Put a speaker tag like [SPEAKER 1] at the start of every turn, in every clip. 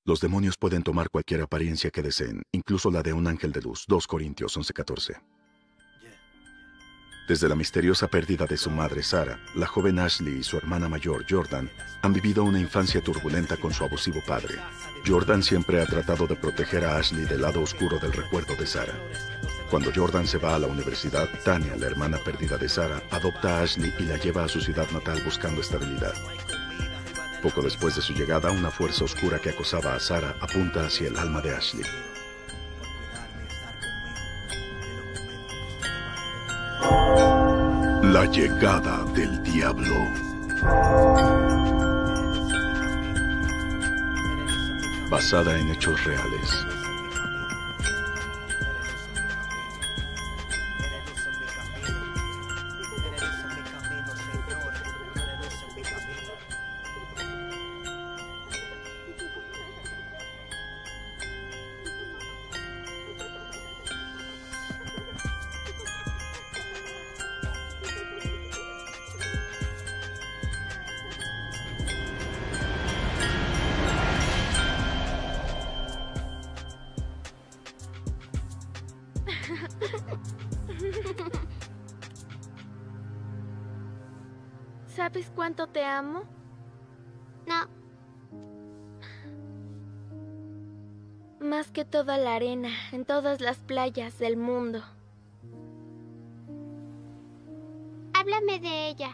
[SPEAKER 1] Los demonios pueden tomar cualquier apariencia que deseen, incluso la de un ángel de luz. 2 Corintios 11:14. Desde la misteriosa pérdida de su madre, Sarah, la joven Ashley y su hermana mayor, Jordan, han vivido una infancia turbulenta con su abusivo padre. Jordan siempre ha tratado de proteger a Ashley del lado oscuro del recuerdo de Sarah. Cuando Jordan se va a la universidad, Tanya, la hermana perdida de Sarah, adopta a Ashley y la lleva a su ciudad natal buscando estabilidad. Poco después de su llegada, una fuerza oscura que acosaba a Sarah apunta hacia el alma de Ashley. La llegada del diablo. Basada en hechos reales.
[SPEAKER 2] ¿Sabes cuánto te amo?
[SPEAKER 3] No.
[SPEAKER 2] Más que toda la arena, en todas las playas del mundo.
[SPEAKER 3] Háblame de ella.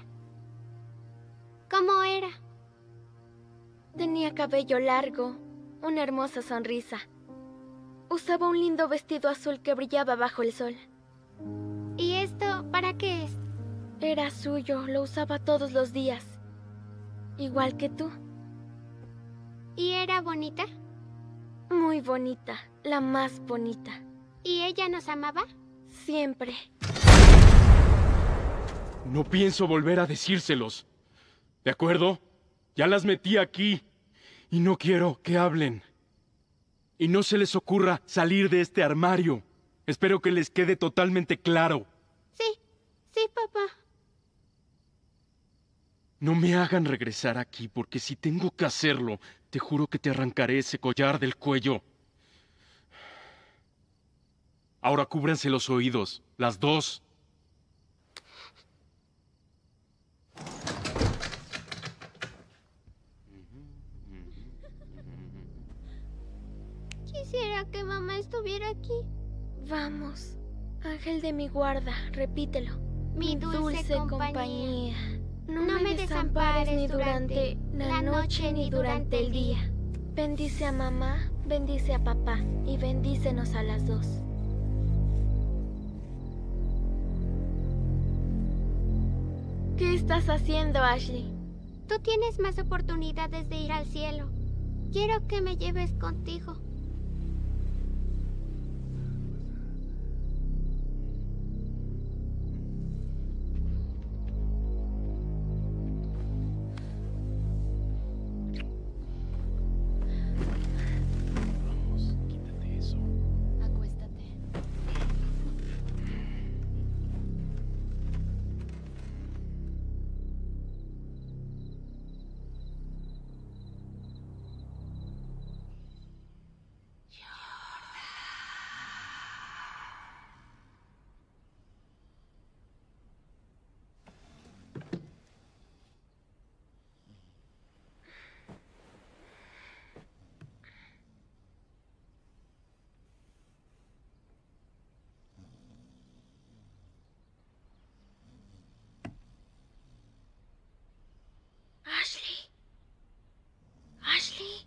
[SPEAKER 3] ¿Cómo era?
[SPEAKER 2] Tenía cabello largo, una hermosa sonrisa. Usaba un lindo vestido azul que brillaba bajo el sol.
[SPEAKER 3] ¿Y esto para qué es?
[SPEAKER 2] Era suyo, lo usaba todos los días. Igual que tú.
[SPEAKER 3] ¿Y era bonita?
[SPEAKER 2] Muy bonita, la más bonita.
[SPEAKER 3] ¿Y ella nos amaba?
[SPEAKER 2] Siempre.
[SPEAKER 4] No pienso volver a decírselos. ¿De acuerdo? Ya las metí aquí. Y no quiero que hablen. Y no se les ocurra salir de este armario. Espero que les quede totalmente claro.
[SPEAKER 3] Sí, papá.
[SPEAKER 4] No me hagan regresar aquí, porque si tengo que hacerlo, te juro que te arrancaré ese collar del cuello. Ahora cúbranse los oídos, las dos.
[SPEAKER 3] Quisiera que mamá estuviera aquí.
[SPEAKER 2] Vamos, ángel de mi guarda, repítelo.
[SPEAKER 3] Mi dulce compañía.
[SPEAKER 2] No me desampares ni durante la noche ni durante el día. Bendice a mamá, bendice a papá y bendícenos a las dos. ¿Qué estás haciendo, Ashley?
[SPEAKER 3] Tú tienes más oportunidades de ir al cielo. Quiero que me lleves contigo.
[SPEAKER 4] Vamos, quítate eso.
[SPEAKER 2] Acuéstate. Ashley. Ashley.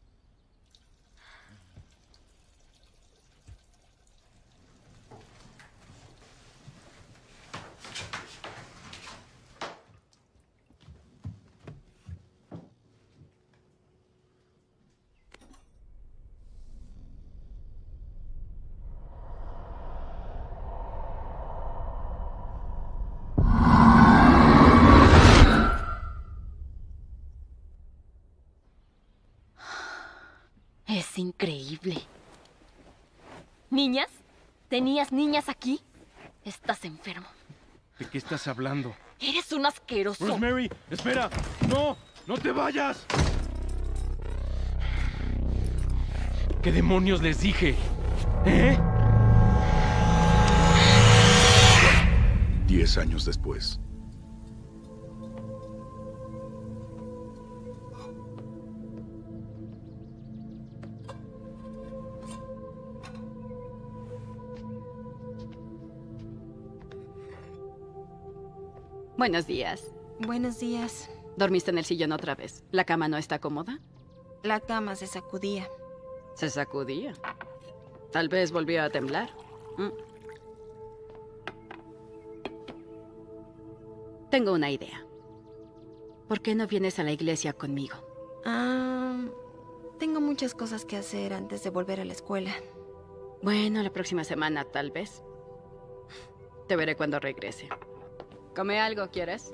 [SPEAKER 5] Es increíble. ¿Niñas? ¿Tenías niñas aquí? Estás enfermo.
[SPEAKER 4] ¿De qué estás hablando?
[SPEAKER 5] Eres un asqueroso.
[SPEAKER 4] Rosemary, espera. No, no te vayas. ¿Qué demonios les dije? ¿Eh?
[SPEAKER 1] 10 años después.
[SPEAKER 6] Buenos días.
[SPEAKER 7] Buenos días.
[SPEAKER 6] ¿Dormiste en el sillón otra vez? ¿La cama no está cómoda?
[SPEAKER 7] La cama se sacudía.
[SPEAKER 6] Se sacudía. Tal vez volvió a temblar. Tengo una idea. ¿Por qué no vienes a la iglesia conmigo?
[SPEAKER 7] Tengo muchas cosas que hacer antes de volver a la escuela.
[SPEAKER 6] Bueno, la próxima semana, tal vez. Te veré cuando regrese. ¿Come algo, quieres?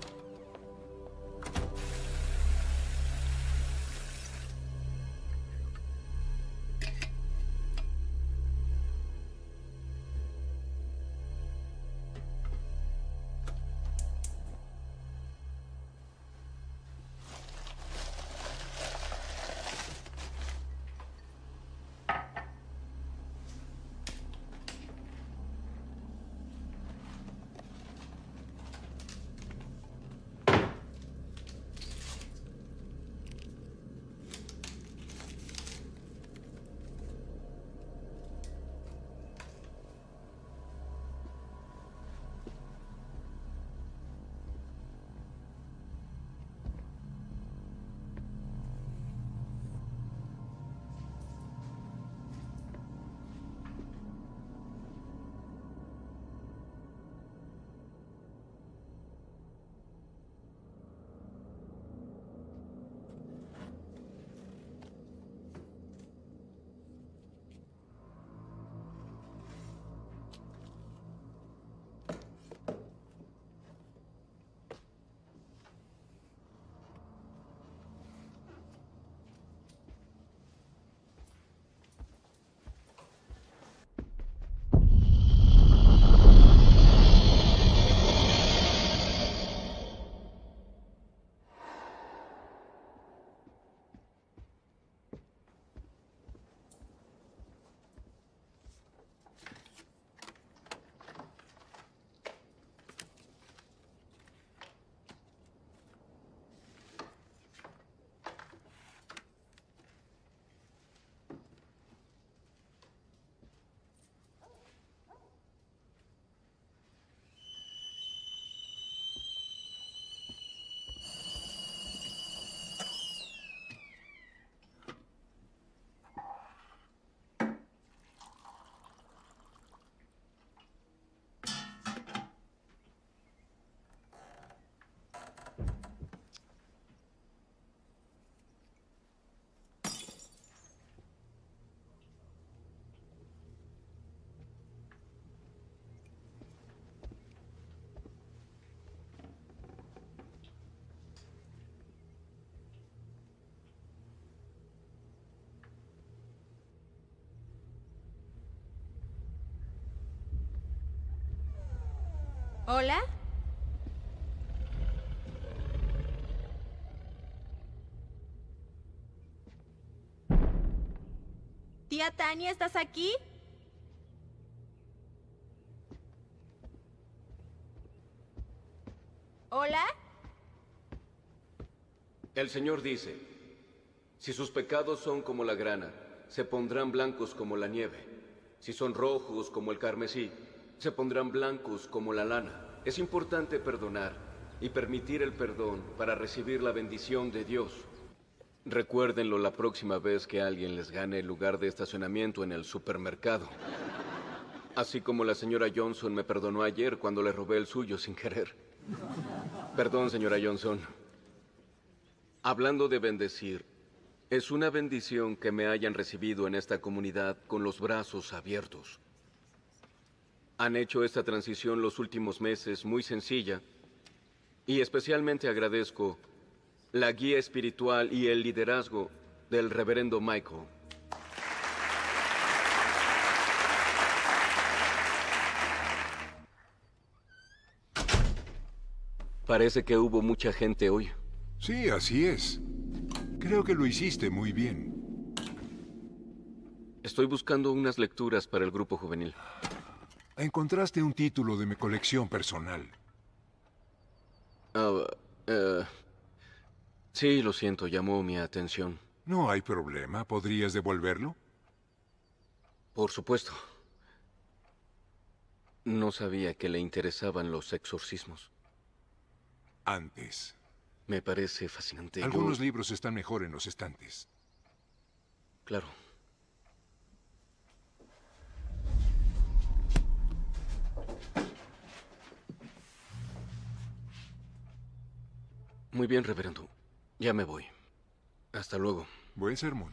[SPEAKER 7] ¿Hola? Tía Tania, ¿estás aquí? ¿Hola?
[SPEAKER 8] El Señor dice, si sus pecados son como la grana, se pondrán blancos como la nieve. Si son rojos como el carmesí, se pondrán blancos como la lana. Es importante perdonar y permitir el perdón para recibir la bendición de Dios. Recuérdenlo la próxima vez que alguien les gane el lugar de estacionamiento en el supermercado. Así como la señora Johnson me perdonó ayer cuando le robé el suyo sin querer. Perdón, señora Johnson. Hablando de bendecir, es una bendición que me hayan recibido en esta comunidad con los brazos abiertos. Han hecho esta transición los últimos meses muy sencilla y especialmente agradezco la guía espiritual y el liderazgo del reverendo Michael. Parece que hubo mucha gente hoy.
[SPEAKER 9] Sí, así es. Creo que lo hiciste muy bien.
[SPEAKER 8] Estoy buscando unas lecturas para el grupo juvenil.
[SPEAKER 9] Encontraste un título de mi colección personal.
[SPEAKER 8] Sí, lo siento, llamó mi atención.
[SPEAKER 9] No hay problema. ¿Podrías devolverlo?
[SPEAKER 8] Por supuesto. No sabía que le interesaban los exorcismos.
[SPEAKER 9] Antes.
[SPEAKER 8] Me parece fascinante.
[SPEAKER 9] Algunos libros están mejor en los estantes.
[SPEAKER 8] Claro. Muy bien, reverendo. Ya me voy. Hasta luego.
[SPEAKER 9] Buen sermón.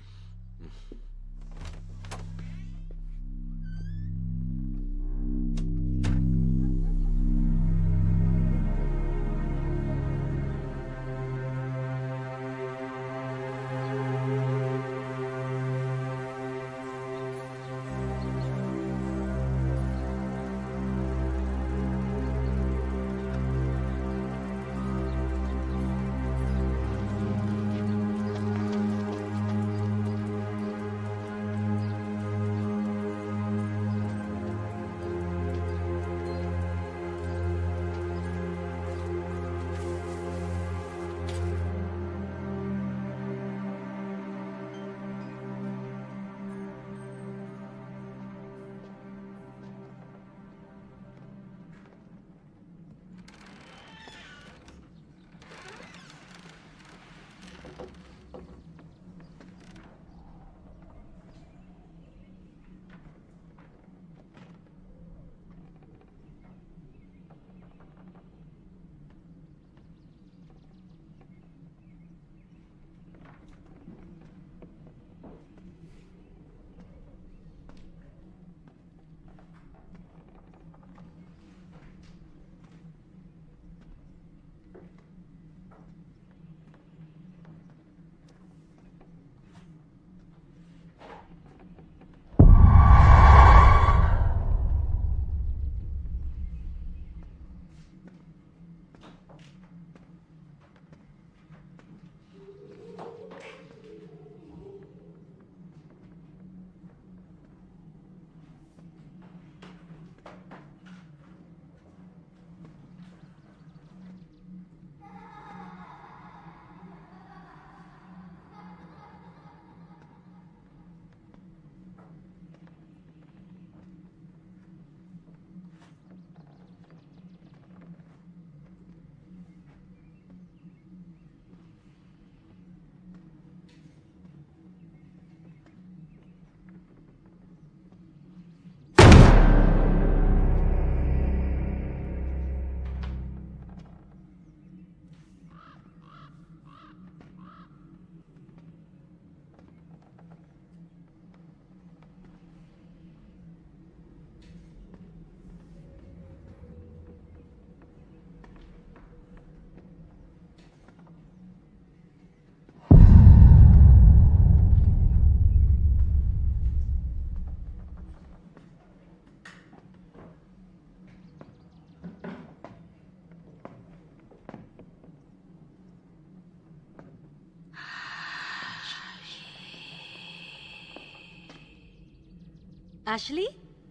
[SPEAKER 6] ¿Ashley?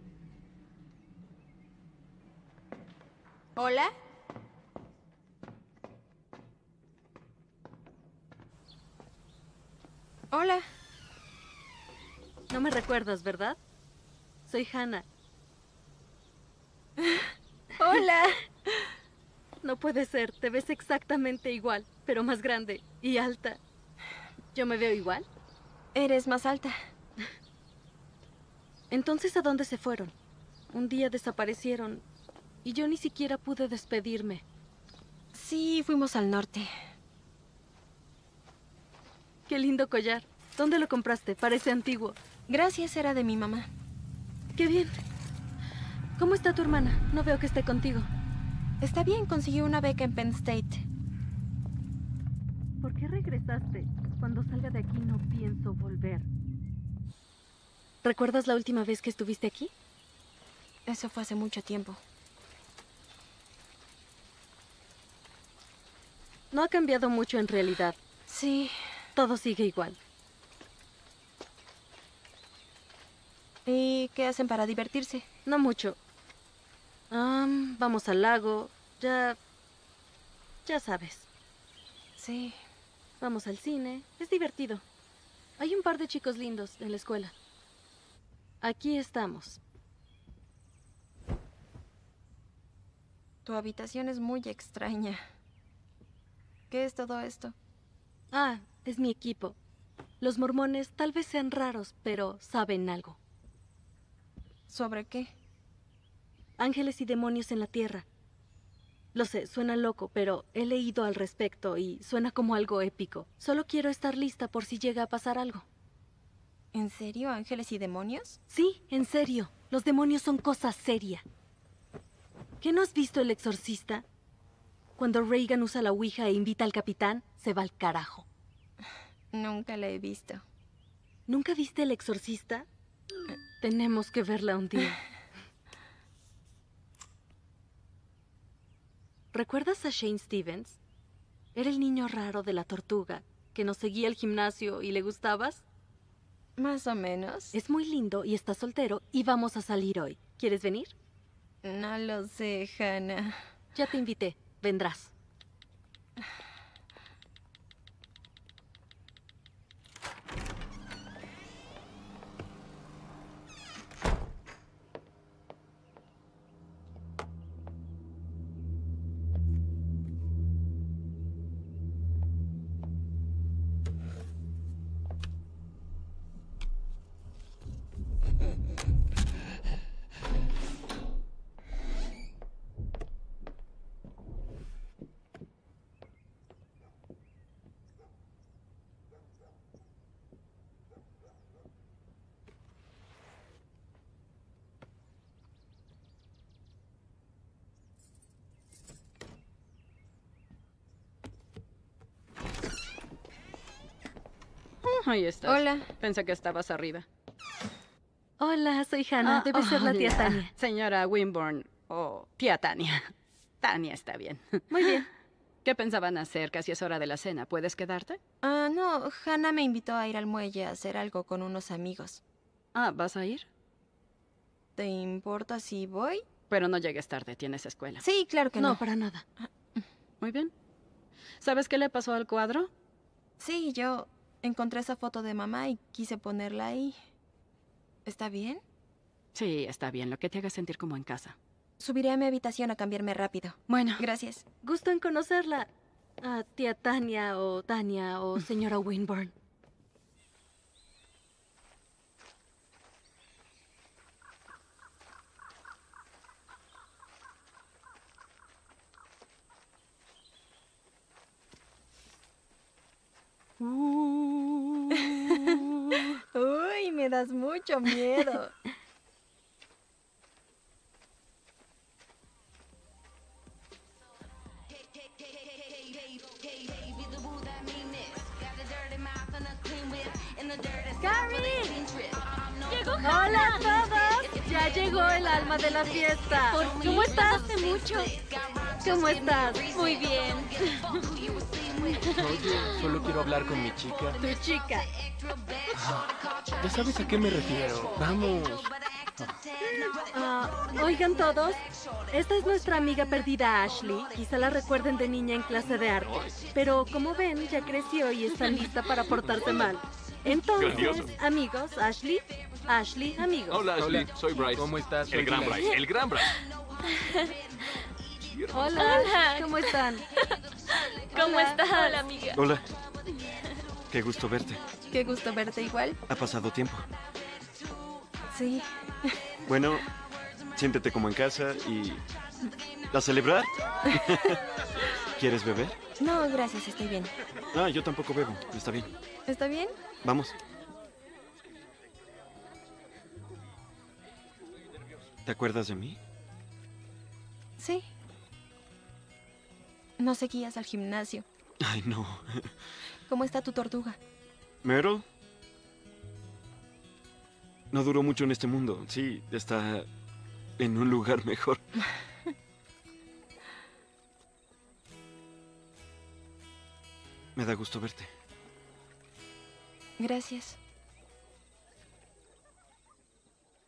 [SPEAKER 7] ¿Hola? Hola.
[SPEAKER 6] No me recuerdas, ¿verdad? Soy Hannah.
[SPEAKER 7] Hola.
[SPEAKER 6] No puede ser, te ves exactamente igual, pero más grande y alta. ¿Yo me veo igual?
[SPEAKER 7] Eres más alta.
[SPEAKER 6] Entonces, ¿a dónde se fueron? Un día desaparecieron y yo ni siquiera pude despedirme.
[SPEAKER 7] Sí, fuimos al norte.
[SPEAKER 6] Qué lindo collar. ¿Dónde lo compraste? Parece antiguo.
[SPEAKER 7] Gracias, era de mi mamá.
[SPEAKER 6] Qué bien. ¿Cómo está tu hermana? No veo que esté contigo.
[SPEAKER 7] Está bien, consiguió una beca en Penn State.
[SPEAKER 6] ¿Por qué regresaste? Cuando salga de aquí no pienso volver. ¿Recuerdas la última vez que estuviste aquí?
[SPEAKER 7] Eso fue hace mucho tiempo.
[SPEAKER 6] No ha cambiado mucho en realidad.
[SPEAKER 7] Sí.
[SPEAKER 6] Todo sigue igual.
[SPEAKER 7] ¿Y qué hacen para divertirse?
[SPEAKER 6] No mucho. Vamos al lago. Ya sabes.
[SPEAKER 7] Sí.
[SPEAKER 6] Vamos al cine. Es divertido. Hay un par de chicos lindos en la escuela. Aquí estamos.
[SPEAKER 7] Tu habitación es muy extraña. ¿Qué es todo esto?
[SPEAKER 6] Ah, es mi equipo. Los mormones tal vez sean raros, pero saben algo.
[SPEAKER 7] ¿Sobre qué?
[SPEAKER 6] Ángeles y demonios en la tierra. Lo sé, suena loco, pero he leído al respecto y suena como algo épico. Solo quiero estar lista por si llega a pasar algo.
[SPEAKER 7] ¿En serio, ángeles y demonios?
[SPEAKER 6] Sí, en serio. Los demonios son cosa seria. ¿Qué no has visto El Exorcista? Cuando Reagan usa la ouija e invita al capitán, se va al carajo.
[SPEAKER 7] Nunca la he visto.
[SPEAKER 6] ¿Nunca viste El Exorcista? Tenemos que verla un día. ¿Recuerdas a Shane Stevens? Era el niño raro de la tortuga, que nos seguía al gimnasio y le gustabas.
[SPEAKER 7] Más o menos.
[SPEAKER 6] Es muy lindo y está soltero y vamos a salir hoy. ¿Quieres venir?
[SPEAKER 7] No lo sé, Hannah.
[SPEAKER 6] Ya te invité. Vendrás. Ahí estás.
[SPEAKER 7] Hola.
[SPEAKER 6] Pensé que estabas arriba. Hola, soy Hannah. Debe ser la tía
[SPEAKER 5] hola.
[SPEAKER 6] Tania.
[SPEAKER 5] Señora Winborn o tía Tania. Tania está bien.
[SPEAKER 6] Muy bien.
[SPEAKER 5] ¿Qué pensaban hacer? Casi es hora de la cena. ¿Puedes quedarte?
[SPEAKER 7] No, Hannah me invitó a ir al muelle a hacer algo con unos amigos.
[SPEAKER 5] Ah, ¿vas a ir?
[SPEAKER 7] ¿Te importa si voy?
[SPEAKER 5] Pero no llegues tarde, tienes escuela.
[SPEAKER 7] Sí, claro que no.
[SPEAKER 6] No, para nada.
[SPEAKER 5] Muy bien. ¿Sabes qué le pasó al cuadro?
[SPEAKER 7] Sí, yo encontré esa foto de mamá y quise ponerla ahí. ¿Está bien?
[SPEAKER 5] Sí, está bien, lo que te haga sentir como en casa.
[SPEAKER 7] Subiré a mi habitación a cambiarme rápido.
[SPEAKER 5] Bueno.
[SPEAKER 7] Gracias.
[SPEAKER 6] Gusto en conocerla. Tía Tania o señora Winborn.
[SPEAKER 7] Uy, me das mucho miedo.
[SPEAKER 6] ¡Llegó Hannah! ¡Hola a todos! Ya llegó el alma de la fiesta. ¿Cómo estás? Hace mucho. ¿Cómo estás? Muy bien.
[SPEAKER 10] Oye, solo quiero hablar con mi chica.
[SPEAKER 6] Tu chica.
[SPEAKER 10] Ya sabes a qué me refiero. Vamos.
[SPEAKER 6] Oigan todos, esta es nuestra amiga perdida Ashley. Quizá la recuerden de niña en clase de arte. Pero como ven, ya creció y está lista para portarse mal. Entonces,
[SPEAKER 11] Grandioso.
[SPEAKER 6] amigos, Ashley, amigos.
[SPEAKER 11] Hola, Ashley. Soy Bryce.
[SPEAKER 10] ¿Cómo estás?
[SPEAKER 11] El gran
[SPEAKER 10] Tranquila.
[SPEAKER 11] Bryce. El gran Bryce.
[SPEAKER 6] Hola, ¿cómo están?
[SPEAKER 2] ¿Cómo estás? Hola, amiga.
[SPEAKER 12] Hola. Qué gusto verte.
[SPEAKER 7] Qué gusto verte igual.
[SPEAKER 12] Ha pasado tiempo.
[SPEAKER 7] Sí.
[SPEAKER 12] Bueno, siéntete como en casa y... ¿A celebrar? ¿Quieres beber?
[SPEAKER 7] No, gracias, estoy bien.
[SPEAKER 12] Ah, yo tampoco bebo. Está bien.
[SPEAKER 7] ¿Está bien?
[SPEAKER 12] Vamos. ¿Te acuerdas de mí?
[SPEAKER 7] Sí. No seguías al gimnasio.
[SPEAKER 12] Ay, no.
[SPEAKER 7] ¿Cómo está tu tortuga?
[SPEAKER 12] ¿Meryl? No duró mucho en este mundo. Sí, está en un lugar mejor. Me da gusto verte.
[SPEAKER 7] Gracias.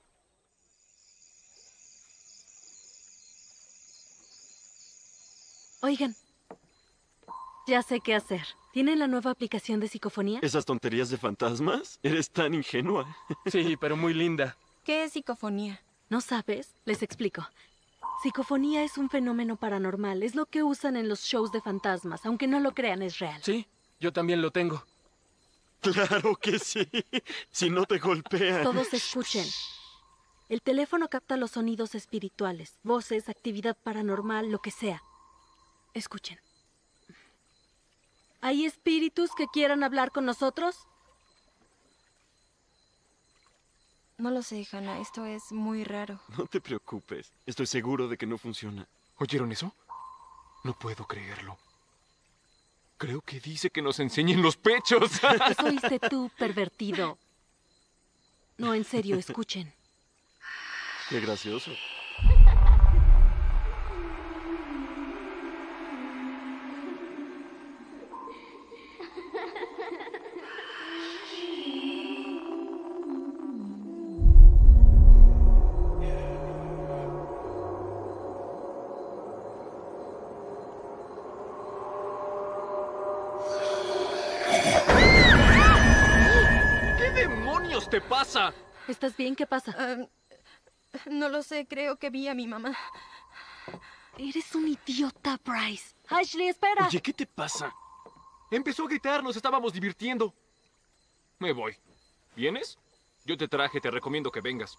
[SPEAKER 6] Oigan, ya sé qué hacer. ¿Tienen la nueva aplicación de psicofonía?
[SPEAKER 12] ¿Esas tonterías de fantasmas? Eres tan ingenua.
[SPEAKER 10] Sí, pero muy linda.
[SPEAKER 7] ¿Qué es psicofonía?
[SPEAKER 6] ¿No sabes? Les explico. Psicofonía es un fenómeno paranormal. Es lo que usan en los shows de fantasmas. Aunque no lo crean, es real.
[SPEAKER 10] Sí, yo también lo tengo.
[SPEAKER 12] Claro que sí. Si no te golpean.
[SPEAKER 6] Todos escuchen. El teléfono capta los sonidos espirituales, voces, actividad paranormal, lo que sea. Escuchen. ¿Hay espíritus que quieran hablar con nosotros?
[SPEAKER 7] No lo sé, Hannah. Esto es muy raro.
[SPEAKER 12] No te preocupes. Estoy seguro de que no funciona.
[SPEAKER 10] ¿Oyeron eso? No puedo creerlo. Creo que dice que nos enseñen los pechos.
[SPEAKER 6] Eso oíste tú, pervertido. No, en serio, escuchen.
[SPEAKER 12] Qué gracioso.
[SPEAKER 10] ¿Qué demonios te pasa?
[SPEAKER 6] ¿Estás bien? ¿Qué pasa?
[SPEAKER 7] No lo sé, creo que vi a mi mamá.
[SPEAKER 6] Eres un idiota, Bryce. Ashley, espera.
[SPEAKER 10] Oye, ¿qué te pasa? Empezó a gritar, nos estábamos divirtiendo. Me voy. ¿Vienes? Yo te traje, te recomiendo que vengas.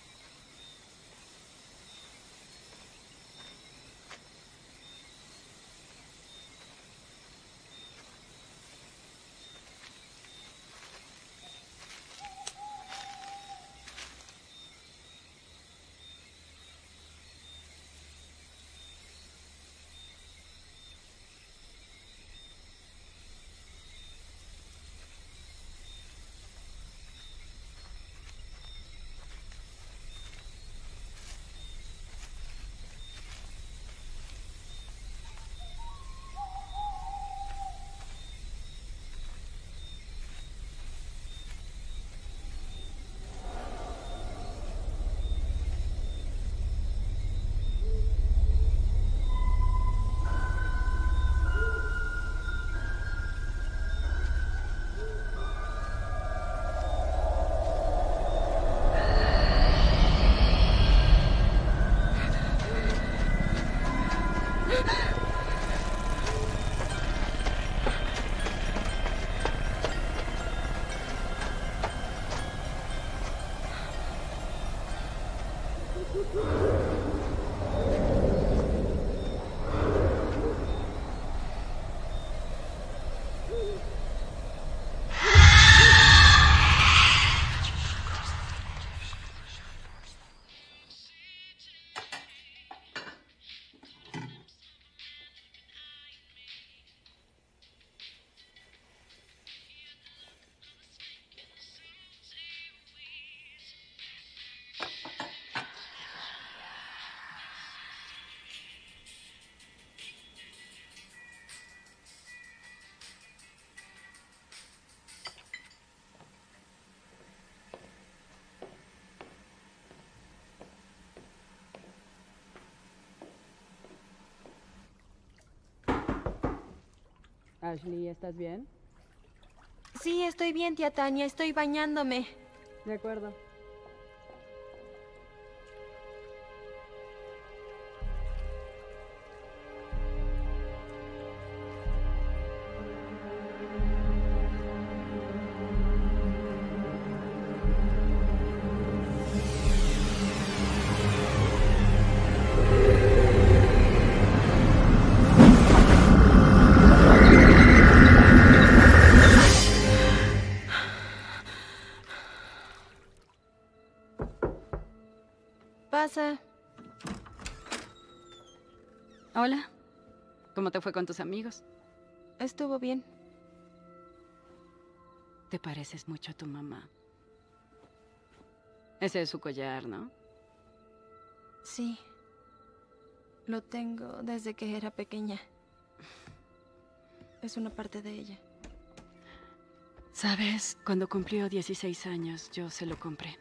[SPEAKER 11] Ashley, ¿estás bien?
[SPEAKER 7] Sí, estoy bien, tía Tania. Estoy bañándome.
[SPEAKER 11] De acuerdo.
[SPEAKER 7] Pasa.
[SPEAKER 11] Hola. ¿Cómo te fue con tus amigos?
[SPEAKER 7] Estuvo bien.
[SPEAKER 11] Te pareces mucho a tu mamá. Ese es su collar, ¿no?
[SPEAKER 7] Sí. Lo tengo desde que era pequeña. Es una parte de ella.
[SPEAKER 11] ¿Sabes? Cuando cumplió 16 años, yo se lo compré.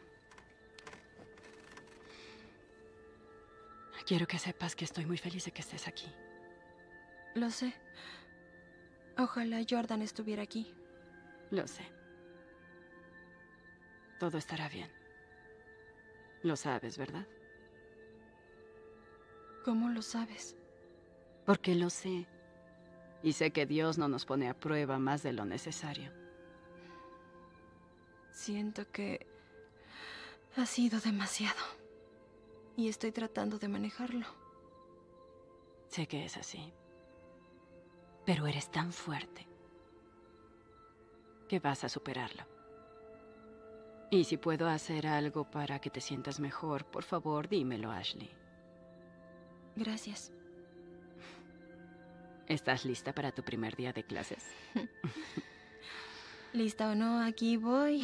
[SPEAKER 11] Quiero que sepas que estoy muy feliz de que estés aquí.
[SPEAKER 7] Lo sé. Ojalá Jordan estuviera aquí.
[SPEAKER 11] Lo sé. Todo estará bien. Lo sabes, ¿verdad?
[SPEAKER 7] ¿Cómo lo sabes?
[SPEAKER 11] Porque lo sé. Y sé que Dios no nos pone a prueba más de lo necesario.
[SPEAKER 7] Siento que ha sido demasiado. Y estoy tratando de manejarlo.
[SPEAKER 11] Sé que es así. Pero eres tan fuerte que vas a superarlo. Y si puedo hacer algo para que te sientas mejor, por favor, dímelo, Ashley.
[SPEAKER 7] Gracias.
[SPEAKER 11] ¿Estás lista para tu primer día de clases?
[SPEAKER 7] ¿Lista o no? Aquí voy.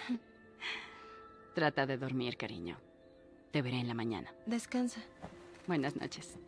[SPEAKER 11] Trata de dormir, cariño. Te veré en la mañana.
[SPEAKER 7] Descansa.
[SPEAKER 11] Buenas noches.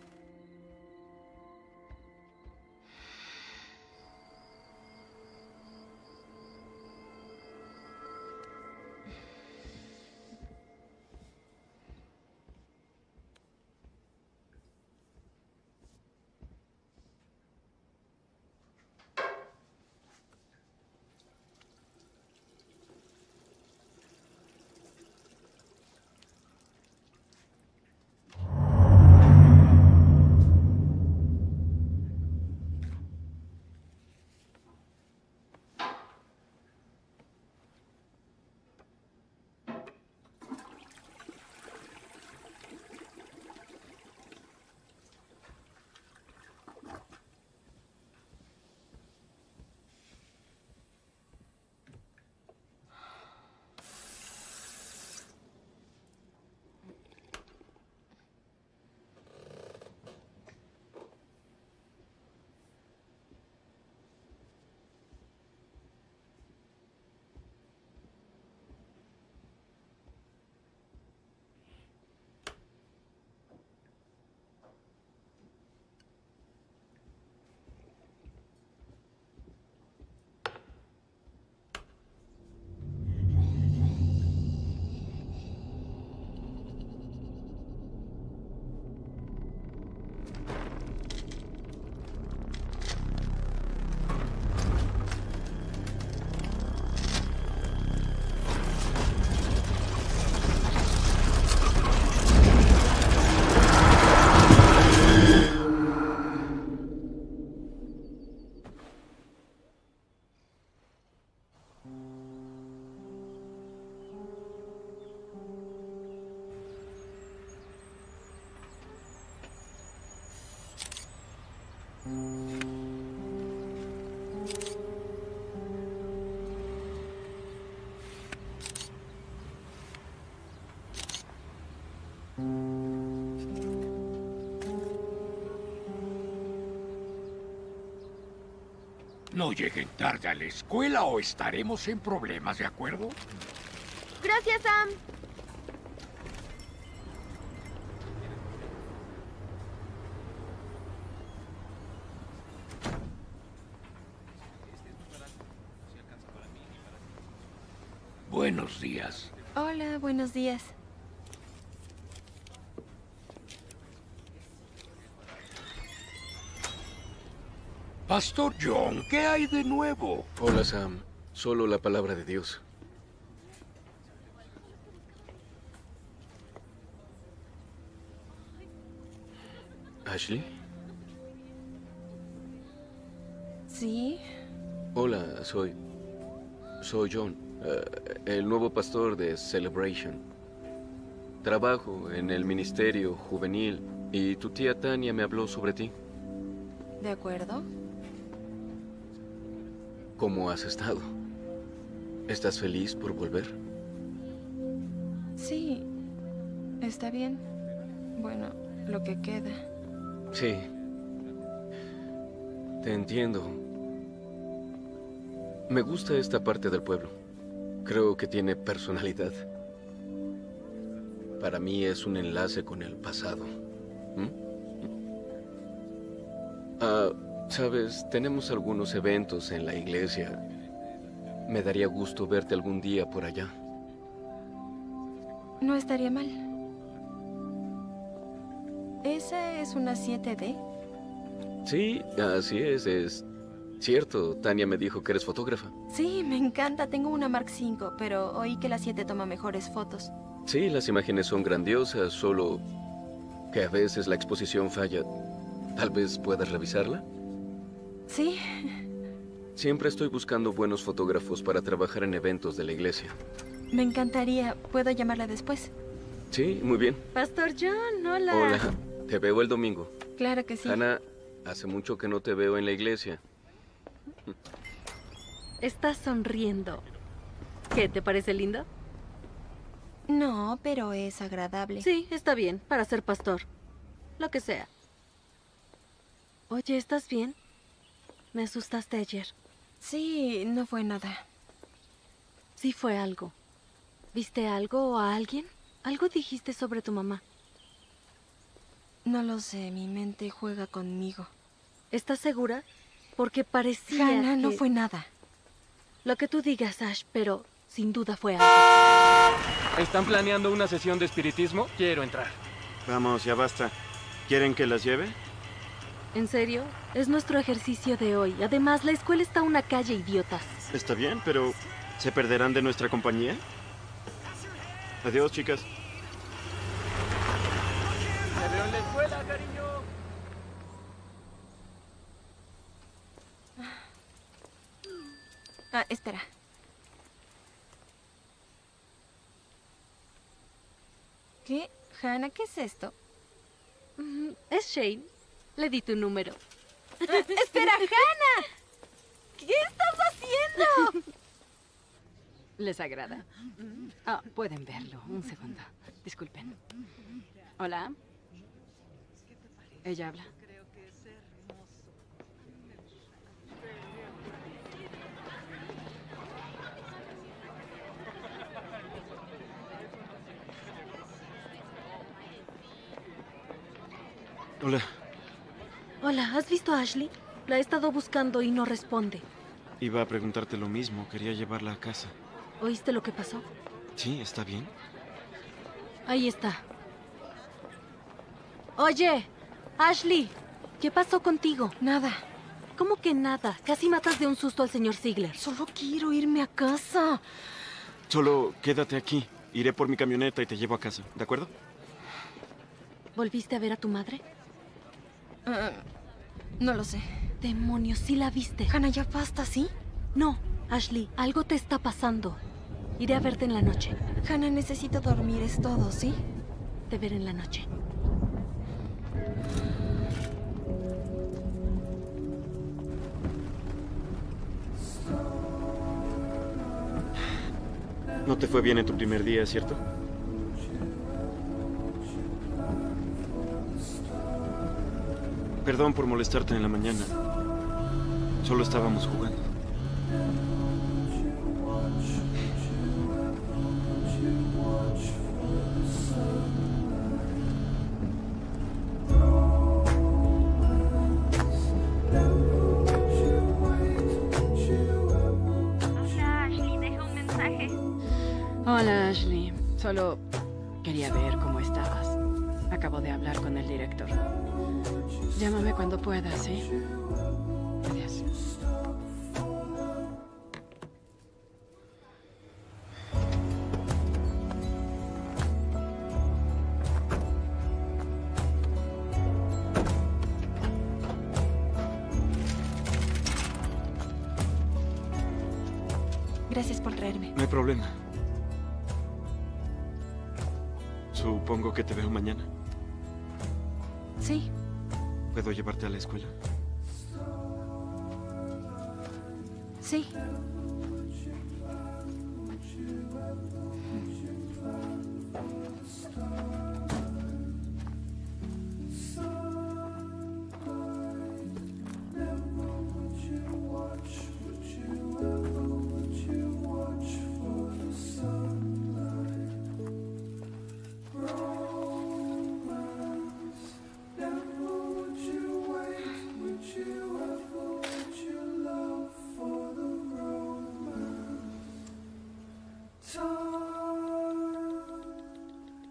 [SPEAKER 13] No lleguen tarde a la escuela o estaremos en problemas, ¿de acuerdo?
[SPEAKER 2] Gracias, Sam.
[SPEAKER 13] Buenos días.
[SPEAKER 7] Hola, buenos días.
[SPEAKER 13] Pastor John, ¿qué hay de nuevo?
[SPEAKER 8] Hola, Sam. Solo la palabra de Dios. ¿Ashley?
[SPEAKER 7] ¿Sí?
[SPEAKER 8] Hola, soy John, el nuevo pastor de Celebration. Trabajo en el ministerio juvenil y tu tía Tania me habló sobre ti.
[SPEAKER 7] ¿De acuerdo?
[SPEAKER 8] ¿Cómo has estado? ¿Estás feliz por volver?
[SPEAKER 7] Sí. Está bien. Bueno, lo que queda.
[SPEAKER 8] Sí. Te entiendo. Me gusta esta parte del pueblo. Creo que tiene personalidad. Para mí es un enlace con el pasado. Sabes, tenemos algunos eventos en la iglesia. Me daría gusto verte algún día por allá.
[SPEAKER 7] No estaría mal. ¿Esa es una 7D?
[SPEAKER 8] Sí, así es cierto. Tania me dijo que eres fotógrafa.
[SPEAKER 7] Sí, me encanta. Tengo una Mark V, pero oí que la 7 toma mejores fotos.
[SPEAKER 8] Sí, las imágenes son grandiosas, solo que a veces la exposición falla. ¿Tal vez puedas revisarla?
[SPEAKER 7] Sí.
[SPEAKER 8] Siempre estoy buscando buenos fotógrafos para trabajar en eventos de la iglesia.
[SPEAKER 7] Me encantaría. ¿Puedo llamarla después?
[SPEAKER 8] Sí, muy bien.
[SPEAKER 6] Pastor John, hola.
[SPEAKER 8] Hola, te veo el domingo.
[SPEAKER 7] Claro que sí.
[SPEAKER 8] Hannah, hace mucho que no te veo en la iglesia.
[SPEAKER 6] Estás sonriendo. ¿Qué, te parece lindo?
[SPEAKER 7] No, pero es agradable.
[SPEAKER 6] Sí, está bien, para ser pastor. Lo que sea. Oye, ¿estás bien? Me asustaste ayer.
[SPEAKER 7] Sí, no fue nada.
[SPEAKER 6] Sí fue algo. ¿Viste algo o a alguien? Algo dijiste sobre tu mamá.
[SPEAKER 7] No lo sé, mi mente juega conmigo.
[SPEAKER 6] ¿Estás segura? Porque parecía
[SPEAKER 7] Hannah,
[SPEAKER 6] que...
[SPEAKER 7] no fue nada.
[SPEAKER 6] Lo que tú digas, Ash, pero sin duda fue algo.
[SPEAKER 10] ¿Están planeando una sesión de espiritismo? Quiero entrar.
[SPEAKER 12] Vamos, ya basta. ¿Quieren que las lleve?
[SPEAKER 6] ¿En serio? Es nuestro ejercicio de hoy. Además, la escuela está a una calle, idiotas.
[SPEAKER 12] Está bien, pero ¿se perderán de nuestra compañía? Adiós, chicas.
[SPEAKER 10] Te veo en la escuela, cariño.
[SPEAKER 7] Espera. ¿Qué? Hannah, ¿qué es esto?
[SPEAKER 6] Es Shane. Le di tu número.
[SPEAKER 7] ¡Espera, Hannah! ¿Qué estás haciendo?
[SPEAKER 11] ¿Les agrada? Pueden verlo. Un segundo. Disculpen. Hola. ¿Ella habla?
[SPEAKER 12] Hola.
[SPEAKER 6] Hola, ¿has visto a Ashley? La he estado buscando y no responde.
[SPEAKER 12] Iba a preguntarte lo mismo. Quería llevarla a casa.
[SPEAKER 6] ¿Oíste lo que pasó?
[SPEAKER 12] Sí, ¿está bien?
[SPEAKER 6] Ahí está. Oye, Ashley, ¿qué pasó contigo?
[SPEAKER 7] Nada.
[SPEAKER 6] ¿Cómo que nada? Casi matas de un susto al señor Ziegler.
[SPEAKER 7] Solo quiero irme a casa.
[SPEAKER 12] Solo quédate aquí. Iré por mi camioneta y te llevo a casa, ¿de acuerdo?
[SPEAKER 6] ¿Volviste a ver a tu madre?
[SPEAKER 7] No lo sé.
[SPEAKER 6] Demonios, sí la viste.
[SPEAKER 7] Hannah, ya basta, ¿sí?
[SPEAKER 6] No, Ashley, algo te está pasando. Iré a verte en la noche.
[SPEAKER 7] Hannah, necesito dormir, es todo, ¿sí?
[SPEAKER 6] Te veré en la noche.
[SPEAKER 12] No te fue bien en tu primer día, ¿cierto? Perdón por molestarte en la mañana. Solo estábamos jugando.
[SPEAKER 2] Hola, Ashley, deja un mensaje.
[SPEAKER 11] Hola, Ashley. Solo quería ver cómo estabas. Acabo de hablar con el director. Llámame cuando puedas, ¿sí? Adiós.
[SPEAKER 7] Gracias por traerme.
[SPEAKER 12] No hay problema. Supongo que te veo mañana.
[SPEAKER 7] Sí.
[SPEAKER 12] ¿Puedo llevarte a la escuela?
[SPEAKER 7] Sí.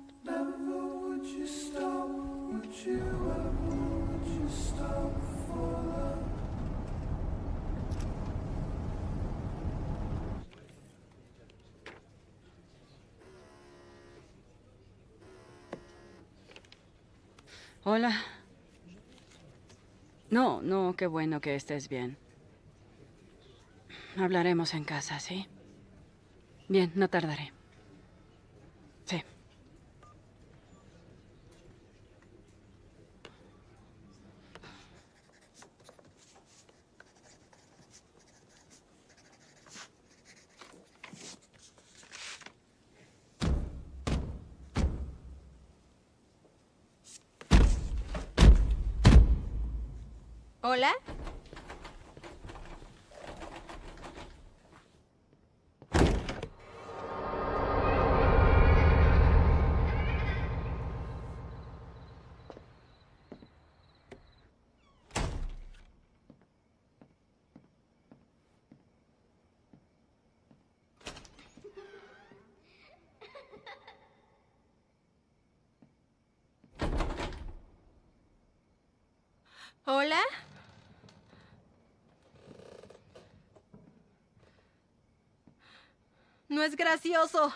[SPEAKER 14] Never would you stop, would you stop for
[SPEAKER 11] Hola. No, qué bueno que estés bien. Hablaremos en casa, ¿sí? Bien, no tardaré. Sí.
[SPEAKER 7] ¿Hola? ¿Hola? No es gracioso.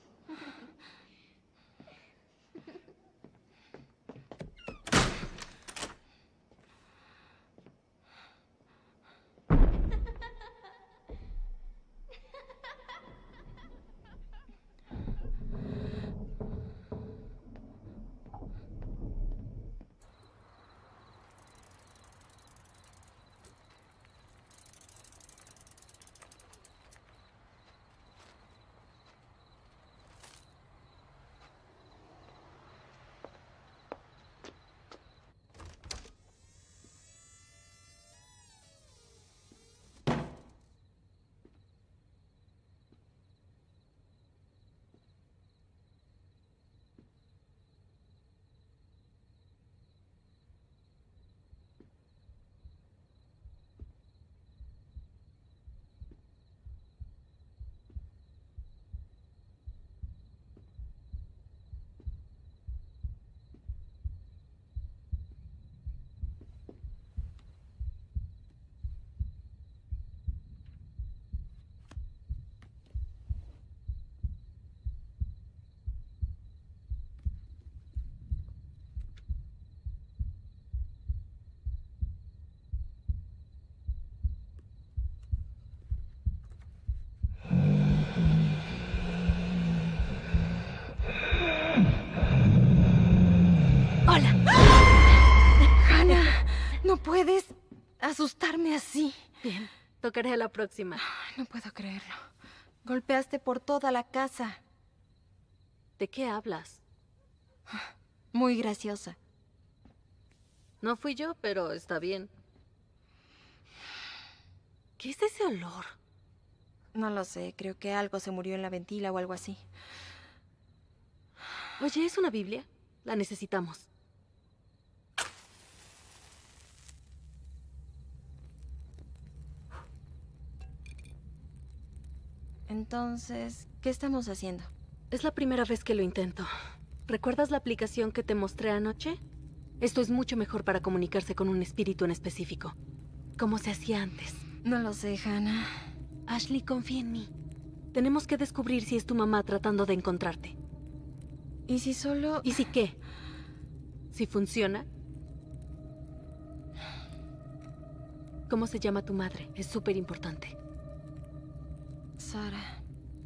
[SPEAKER 6] ¡Hola!
[SPEAKER 7] Hannah, no puedes asustarme así.
[SPEAKER 6] Bien, tocaré a la próxima.
[SPEAKER 7] No puedo creerlo. Golpeaste por toda la casa.
[SPEAKER 6] ¿De qué hablas?
[SPEAKER 7] Muy graciosa.
[SPEAKER 6] No fui yo, pero está bien. ¿Qué es ese olor?
[SPEAKER 7] No lo sé, creo que algo se murió en la ventila o algo así.
[SPEAKER 6] Oye, ¿es una Biblia? La necesitamos.
[SPEAKER 7] Entonces, ¿qué estamos haciendo?
[SPEAKER 6] Es la primera vez que lo intento. ¿Recuerdas la aplicación que te mostré anoche? Esto es mucho mejor para comunicarse con un espíritu en específico. Como se hacía antes.
[SPEAKER 7] No lo sé, Hannah.
[SPEAKER 6] Ashley, confía en mí. Tenemos que descubrir si es tu mamá tratando de encontrarte.
[SPEAKER 7] ¿Y si solo...?
[SPEAKER 6] ¿Y si qué? ¿Si funciona? ¿Cómo se llama tu madre? Es súper importante.
[SPEAKER 7] Sara.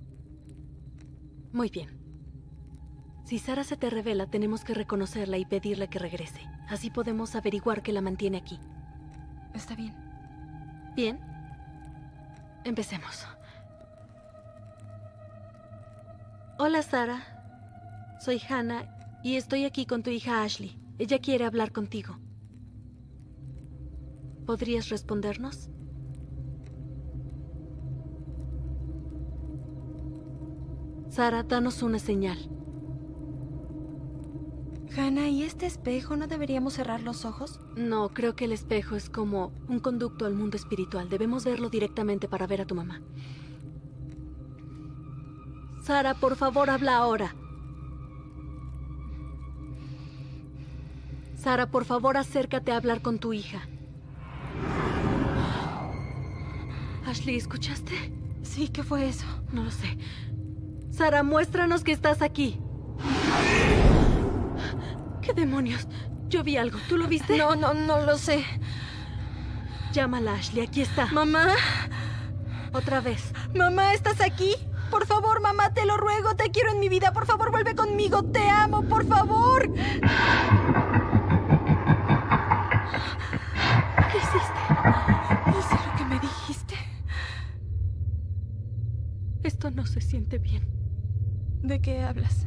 [SPEAKER 6] Muy bien. Si Sara se te revela, tenemos que reconocerla y pedirle que regrese. Así podemos averiguar qué la mantiene aquí.
[SPEAKER 7] Está bien.
[SPEAKER 6] Bien. Empecemos. Hola, Sara. Soy Hannah y estoy aquí con tu hija Ashley. Ella quiere hablar contigo. ¿Podrías respondernos? Sara, danos una señal.
[SPEAKER 7] Hannah, ¿y este espejo? ¿No deberíamos cerrar los ojos?
[SPEAKER 6] No, creo que el espejo es como un conducto al mundo espiritual. Debemos verlo directamente para ver a tu mamá. Sara, por favor, habla ahora. Sara, por favor, acércate a hablar con tu hija. Ashley, ¿escuchaste?
[SPEAKER 7] Sí, ¿qué fue eso?
[SPEAKER 6] No lo sé. Sara, muéstranos que estás aquí. ¿Qué demonios? Yo vi algo. ¿Tú lo viste?
[SPEAKER 7] No lo sé.
[SPEAKER 6] Llámala, Ashley. Aquí está.
[SPEAKER 7] Mamá.
[SPEAKER 6] Otra vez.
[SPEAKER 7] Mamá, ¿estás aquí? Por favor, mamá, te lo ruego. Te quiero en mi vida. Por favor, vuelve conmigo. Te amo, por favor.
[SPEAKER 6] ¿Qué hiciste?
[SPEAKER 7] Hice lo que me dijiste.
[SPEAKER 6] Esto no se siente bien.
[SPEAKER 7] ¿De qué hablas?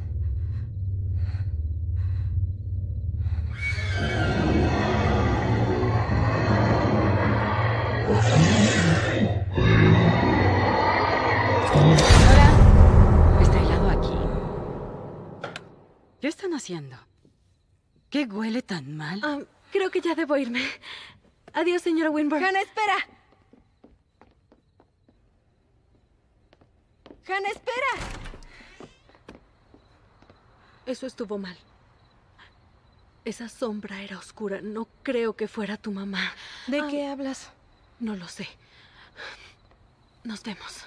[SPEAKER 11] Está helado aquí. ¿Qué están haciendo? ¿Qué huele tan mal?
[SPEAKER 6] Creo que ya debo irme. Adiós, señora Winburn.
[SPEAKER 7] Hannah, espera. Hannah, espera.
[SPEAKER 6] Eso estuvo mal. Esa sombra era oscura. No creo que fuera tu mamá.
[SPEAKER 7] ¿De qué hablas?
[SPEAKER 6] No lo sé. Nos vemos.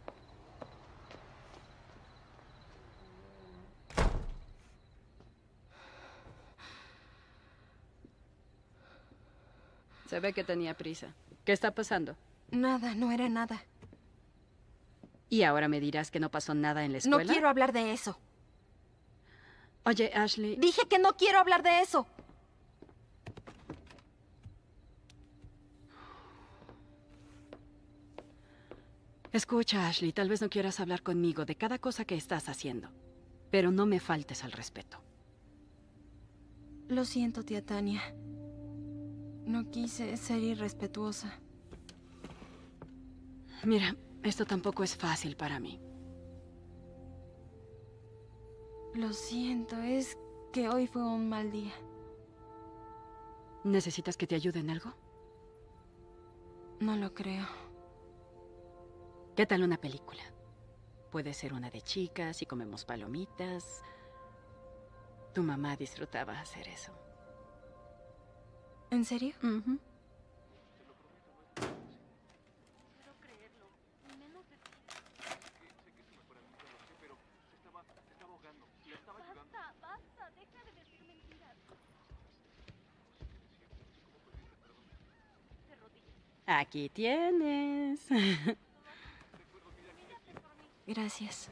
[SPEAKER 11] Se ve que tenía prisa. ¿Qué está pasando?
[SPEAKER 7] Nada, no era nada.
[SPEAKER 11] ¿Y ahora me dirás que no pasó nada en la escuela?
[SPEAKER 7] No quiero hablar de eso.
[SPEAKER 11] Oye, Ashley...
[SPEAKER 7] Dije que no quiero hablar de eso.
[SPEAKER 11] Escucha, Ashley, tal vez no quieras hablar conmigo de cada cosa que estás haciendo, pero no me faltes al respeto.
[SPEAKER 7] Lo siento, tía Tania. No quise ser irrespetuosa.
[SPEAKER 11] Mira, esto tampoco es fácil para mí.
[SPEAKER 7] Lo siento, es que hoy fue un mal día.
[SPEAKER 11] ¿Necesitas que te ayude en algo?
[SPEAKER 7] No lo creo.
[SPEAKER 11] ¿Qué tal una película? Puede ser una de chicas y comemos palomitas. Tu mamá disfrutaba hacer eso.
[SPEAKER 7] ¿En serio?
[SPEAKER 11] Uh-huh. Aquí tienes.
[SPEAKER 7] Gracias.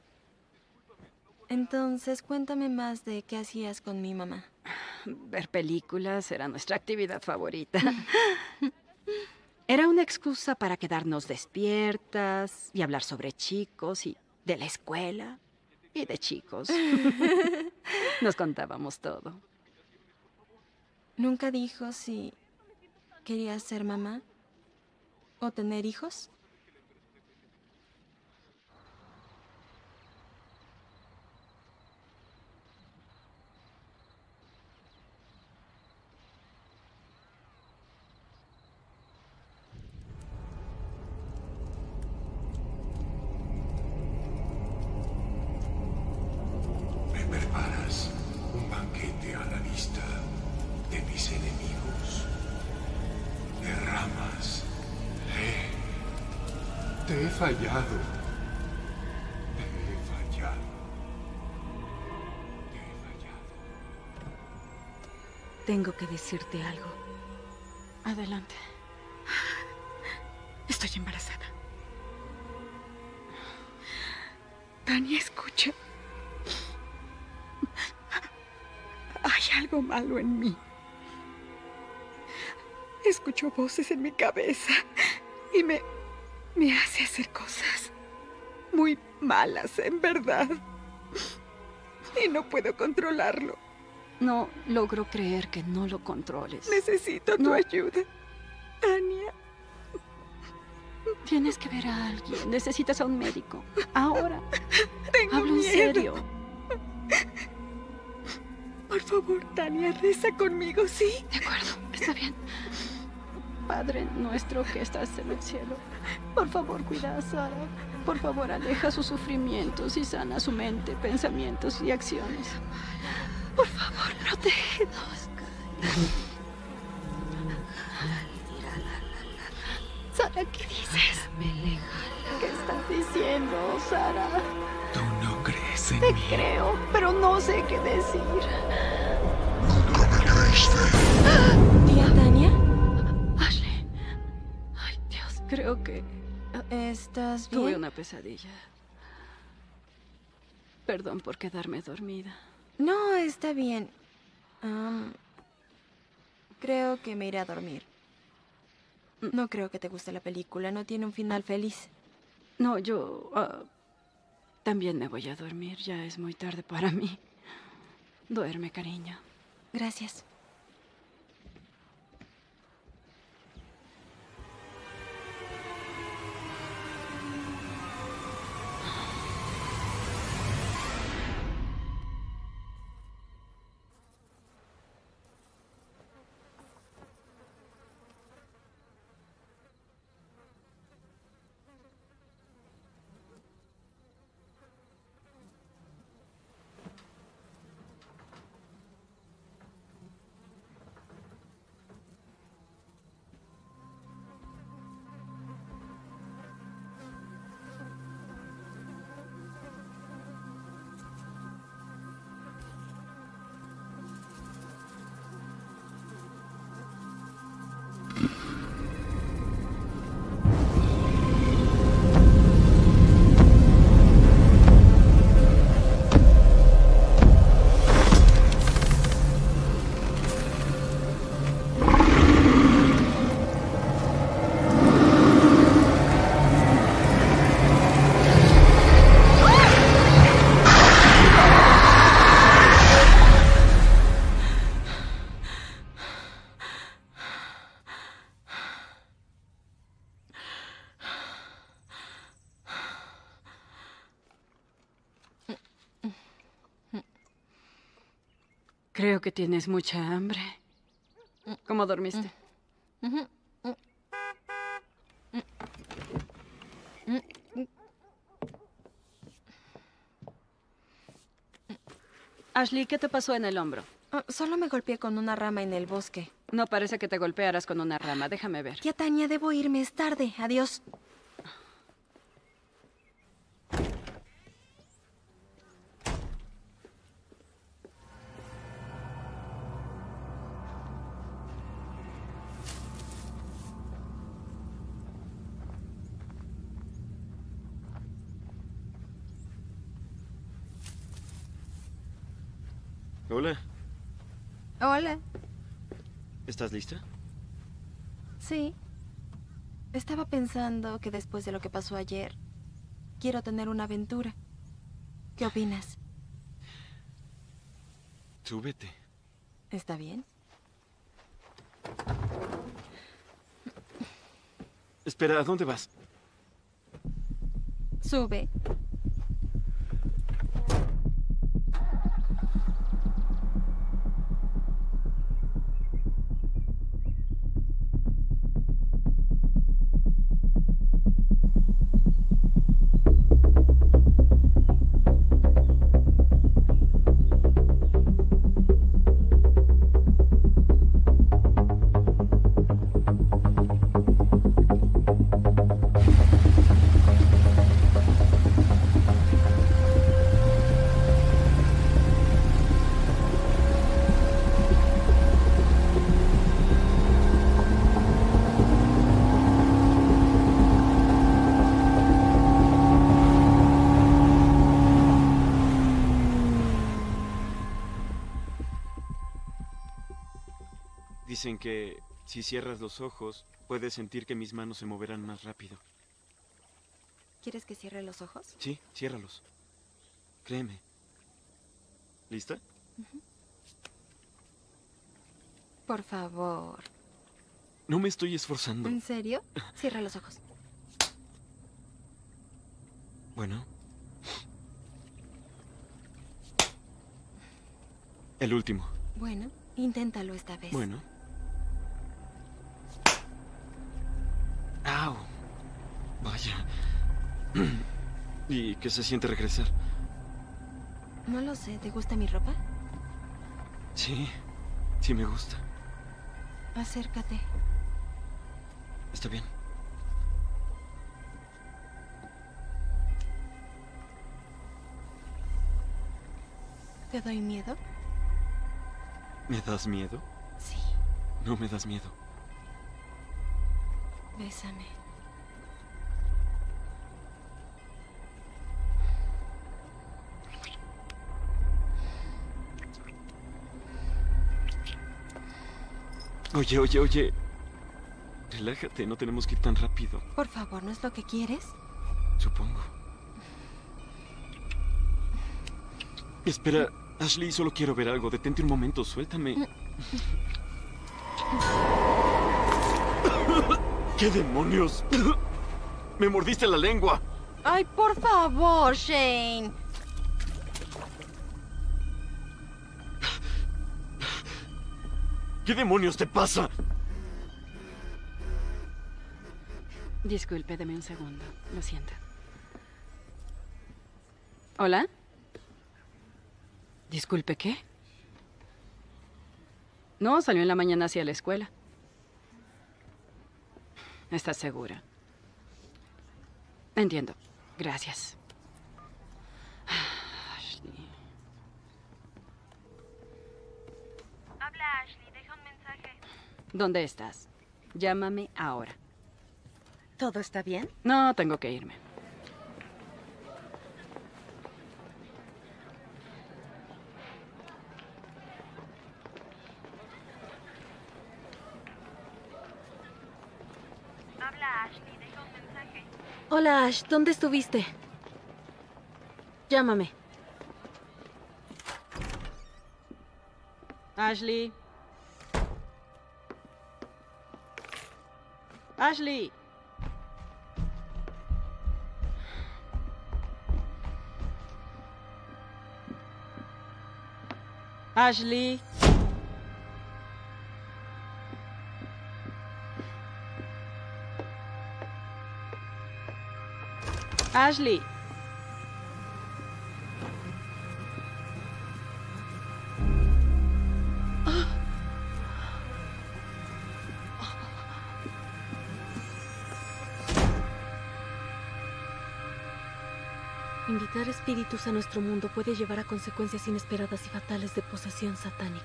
[SPEAKER 7] Entonces, cuéntame más de qué hacías con mi mamá.
[SPEAKER 11] Ver películas era nuestra actividad favorita. Era una excusa para quedarnos despiertas y hablar sobre chicos y de la escuela y de chicos. Nos contábamos todo.
[SPEAKER 7] ¿Nunca dijo si quería ser mamá o tener hijos?
[SPEAKER 13] Me preparas un banquete a la vista de mis enemigos. Derramas. Te he fallado. Te he fallado. Te he fallado.
[SPEAKER 6] Tengo que decirte algo.
[SPEAKER 11] Adelante.
[SPEAKER 14] Estoy embarazada. Tania, escucha. Hay algo malo en mí. Escucho voces en mi cabeza y me hace hacer cosas muy malas, en verdad. Y no puedo controlarlo.
[SPEAKER 11] No logro creer que no lo controles.
[SPEAKER 14] Necesito tu ayuda, Tania.
[SPEAKER 11] Tienes que ver a alguien. Necesitas a un médico. Ahora.
[SPEAKER 14] Hablo
[SPEAKER 11] en serio.
[SPEAKER 14] Por favor, Tania, reza conmigo, ¿sí?
[SPEAKER 11] De acuerdo, está bien. Padre nuestro que estás en el cielo, por favor, cuida a Sara. Por favor, aleja sus sufrimientos y sana su mente, pensamientos y acciones. Por favor, protégenos. Sara, ¿qué dices? ¿Qué estás diciendo, Sara?
[SPEAKER 13] Tú no crees en
[SPEAKER 11] Te
[SPEAKER 13] mí.
[SPEAKER 11] creo, pero no sé qué decir.
[SPEAKER 13] Nunca me
[SPEAKER 7] ¿Tía Tania?
[SPEAKER 11] Ashley. Ay, Dios, creo que...
[SPEAKER 7] ¿Estás bien?
[SPEAKER 11] Tuve una pesadilla. Perdón por quedarme dormida.
[SPEAKER 7] No, está bien. Creo que me iré a dormir. No creo que te guste la película. No tiene un final feliz.
[SPEAKER 11] No, yo... también me voy a dormir. Ya es muy tarde para mí. Duerme, cariño.
[SPEAKER 7] Gracias.
[SPEAKER 11] Creo que tienes mucha hambre. ¿Cómo dormiste? Ashley, ¿qué te pasó en el hombro?
[SPEAKER 7] Solo me golpeé con una rama en el bosque.
[SPEAKER 11] No parece que te golpearas con una rama. Déjame ver.
[SPEAKER 7] Tía Tania, debo irme. Es tarde. Adiós.
[SPEAKER 12] Hola.
[SPEAKER 7] Hola.
[SPEAKER 12] ¿Estás lista?
[SPEAKER 7] Sí. Estaba pensando que después de lo que pasó ayer, quiero tener una aventura. ¿Qué opinas?
[SPEAKER 12] Súbete.
[SPEAKER 7] ¿Está bien?
[SPEAKER 12] Espera, ¿a dónde vas?
[SPEAKER 7] Sube.
[SPEAKER 12] Dicen que si cierras los ojos, puedes sentir que mis manos se moverán más rápido.
[SPEAKER 7] ¿Quieres que cierre los ojos?
[SPEAKER 12] Sí, ciérralos. Créeme. ¿Lista?
[SPEAKER 7] Por favor.
[SPEAKER 12] No me estoy esforzando.
[SPEAKER 7] ¿En serio? Cierra los ojos.
[SPEAKER 12] Bueno. El último.
[SPEAKER 7] Bueno, inténtalo esta vez.
[SPEAKER 12] Bueno. ¡Au! Vaya. ¿Y qué se siente regresar?
[SPEAKER 7] No lo sé. ¿Te gusta mi ropa?
[SPEAKER 12] Sí, sí me gusta.
[SPEAKER 7] Acércate.
[SPEAKER 12] Está bien.
[SPEAKER 7] ¿Te doy miedo?
[SPEAKER 12] ¿Me das miedo? No me das miedo.
[SPEAKER 7] Bésame.
[SPEAKER 12] Oye. Relájate, no tenemos que ir tan rápido.
[SPEAKER 7] Por favor, ¿no es lo que quieres?
[SPEAKER 12] Supongo. Espera, Ashley, solo quiero ver algo. Detente un momento, suéltame. ¿Qué demonios? ¡Me mordiste la lengua!
[SPEAKER 7] Ay, por favor, Shane.
[SPEAKER 12] ¿Qué demonios te pasa?
[SPEAKER 11] Disculpe, deme un segundo. Lo siento. ¿Hola? Disculpe, ¿qué? No, salió en la mañana hacia la escuela. ¿Estás segura? Entiendo. Gracias. Ashley.
[SPEAKER 2] Habla Ashley, deja un mensaje.
[SPEAKER 11] ¿Dónde estás? Llámame ahora.
[SPEAKER 15] ¿Todo está bien?
[SPEAKER 11] No, tengo que irme.
[SPEAKER 2] Habla Ashley, deja un mensaje.
[SPEAKER 6] Hola, Ash. ¿Dónde estuviste? Llámame.
[SPEAKER 11] Ashley. Ashley. Ashley. Ashley.
[SPEAKER 6] Invitar espíritus a nuestro mundo puede llevar a consecuencias inesperadas y fatales de posesión satánica.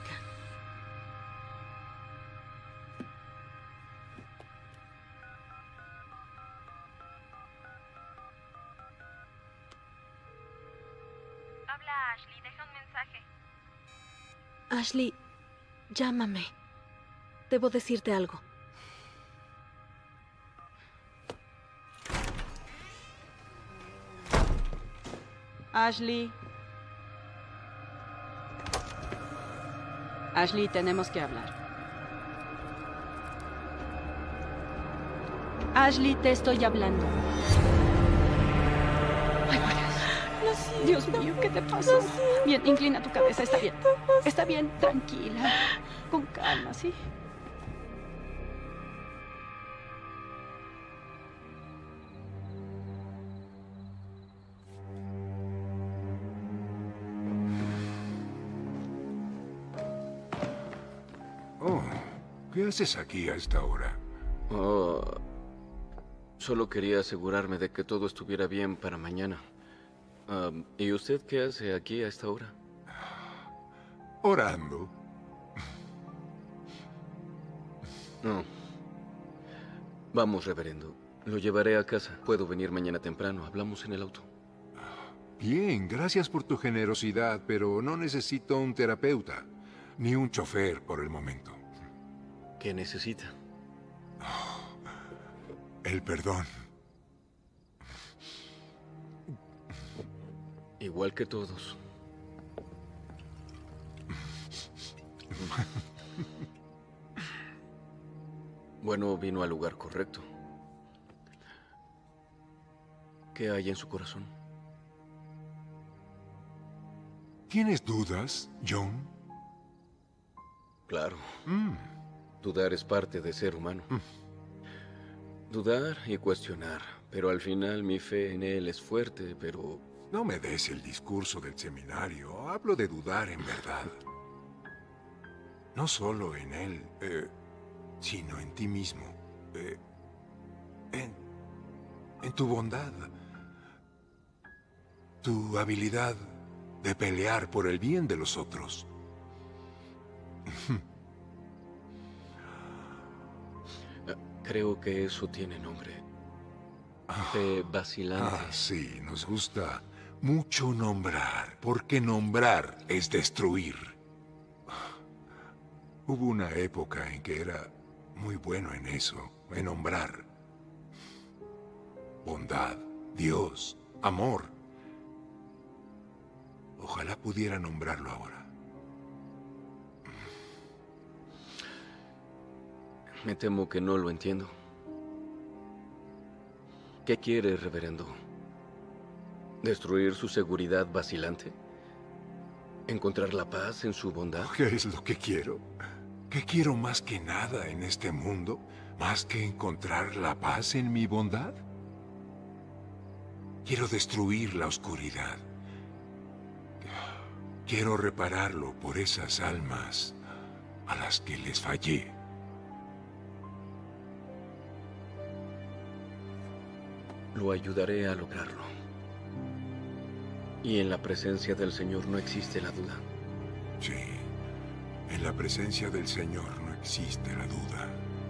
[SPEAKER 2] Habla Ashley, deja un mensaje.
[SPEAKER 6] Ashley, llámame. Debo decirte algo.
[SPEAKER 11] Ashley. Ashley, tenemos que hablar. Ashley, te estoy hablando. Ay, por Dios. Dios mío, ¿qué te pasó? Bien, inclina tu cabeza, está bien. Está bien, tranquila. Con calma, ¿sí?
[SPEAKER 9] Oh, ¿qué haces aquí a esta hora?
[SPEAKER 8] Oh, solo quería asegurarme de que todo estuviera bien para mañana. ¿Y usted qué hace aquí a esta hora?
[SPEAKER 9] Orando.
[SPEAKER 8] No. Vamos, reverendo. Lo llevaré a casa. Puedo venir mañana temprano. Hablamos en el auto.
[SPEAKER 9] Bien, gracias por tu generosidad, pero no necesito un terapeuta, ni un chofer por el momento.
[SPEAKER 8] ¿Qué necesita?
[SPEAKER 9] El perdón.
[SPEAKER 8] Igual que todos. Bueno, vino al lugar correcto. ¿Qué hay en su corazón?
[SPEAKER 9] ¿Tienes dudas, John?
[SPEAKER 8] Claro. Dudar es parte de ser humano. Dudar y cuestionar. Pero al final mi fe en él es fuerte, pero...
[SPEAKER 9] No me des el discurso del seminario. Hablo de dudar en verdad. No solo en él, sino en ti mismo. En tu bondad. Tu habilidad de pelear por el bien de los otros.
[SPEAKER 8] Creo que eso tiene nombre. Fe vacilante.
[SPEAKER 9] Sí, nos gusta mucho nombrar, porque nombrar es destruir. Hubo una época en que era muy bueno en eso, en nombrar. Bondad, Dios, amor. Ojalá pudiera nombrarlo ahora.
[SPEAKER 8] Me temo que no lo entiendo. ¿Qué quiere, reverendo? ¿Destruir su seguridad vacilante? ¿Encontrar la paz en su bondad?
[SPEAKER 9] ¿Qué es lo que quiero? ¿Qué quiero más que nada en este mundo? ¿Más que encontrar la paz en mi bondad? Quiero destruir la oscuridad. Quiero repararlo por esas almas a las que les fallé.
[SPEAKER 8] Lo ayudaré a lograrlo. Y en la presencia del Señor no existe la duda.
[SPEAKER 9] Sí, en la presencia del Señor no existe la duda.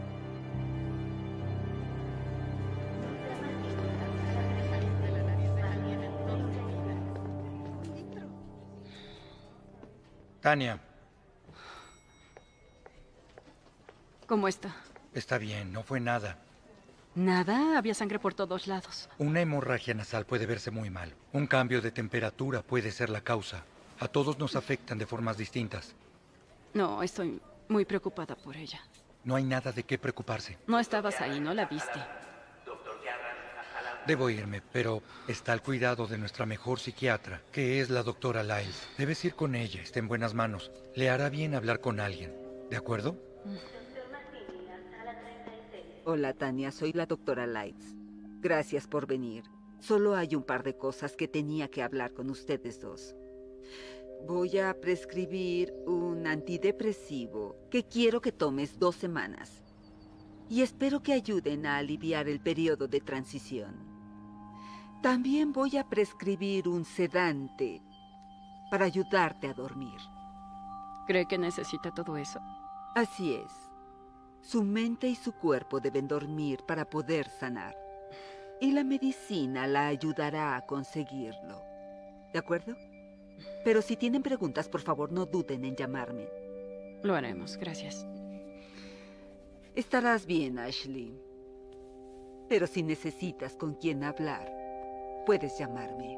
[SPEAKER 16] Tania.
[SPEAKER 11] ¿Cómo está?
[SPEAKER 16] Está bien, no fue nada.
[SPEAKER 11] Nada, había sangre por todos lados.
[SPEAKER 16] Una hemorragia nasal puede verse muy mal. Un cambio de temperatura puede ser la causa. A todos nos afectan de formas distintas.
[SPEAKER 11] No, estoy muy preocupada por ella.
[SPEAKER 16] No hay nada de qué preocuparse.
[SPEAKER 11] No estabas ahí, ¿no la viste?
[SPEAKER 16] Debo irme, pero está al cuidado de nuestra mejor psiquiatra, que es la doctora Lyles. Debes ir con ella, está en buenas manos. Le hará bien hablar con alguien, ¿de acuerdo?
[SPEAKER 17] Hola, Tania, soy la doctora Lyles. Gracias por venir. Solo hay un par de cosas que tenía que hablar con ustedes dos. Voy a prescribir un antidepresivo que quiero que tomes 2 semanas. Y espero que ayuden a aliviar el periodo de transición. También voy a prescribir un sedante para ayudarte a dormir.
[SPEAKER 11] ¿Cree que necesita todo eso?
[SPEAKER 17] Así es. Su mente y su cuerpo deben dormir para poder sanar. Y la medicina la ayudará a conseguirlo. ¿De acuerdo? Pero si tienen preguntas, por favor, no duden en llamarme.
[SPEAKER 11] Lo haremos, gracias.
[SPEAKER 17] Estarás bien, Ashley. Pero si necesitas con quién hablar, puedes llamarme.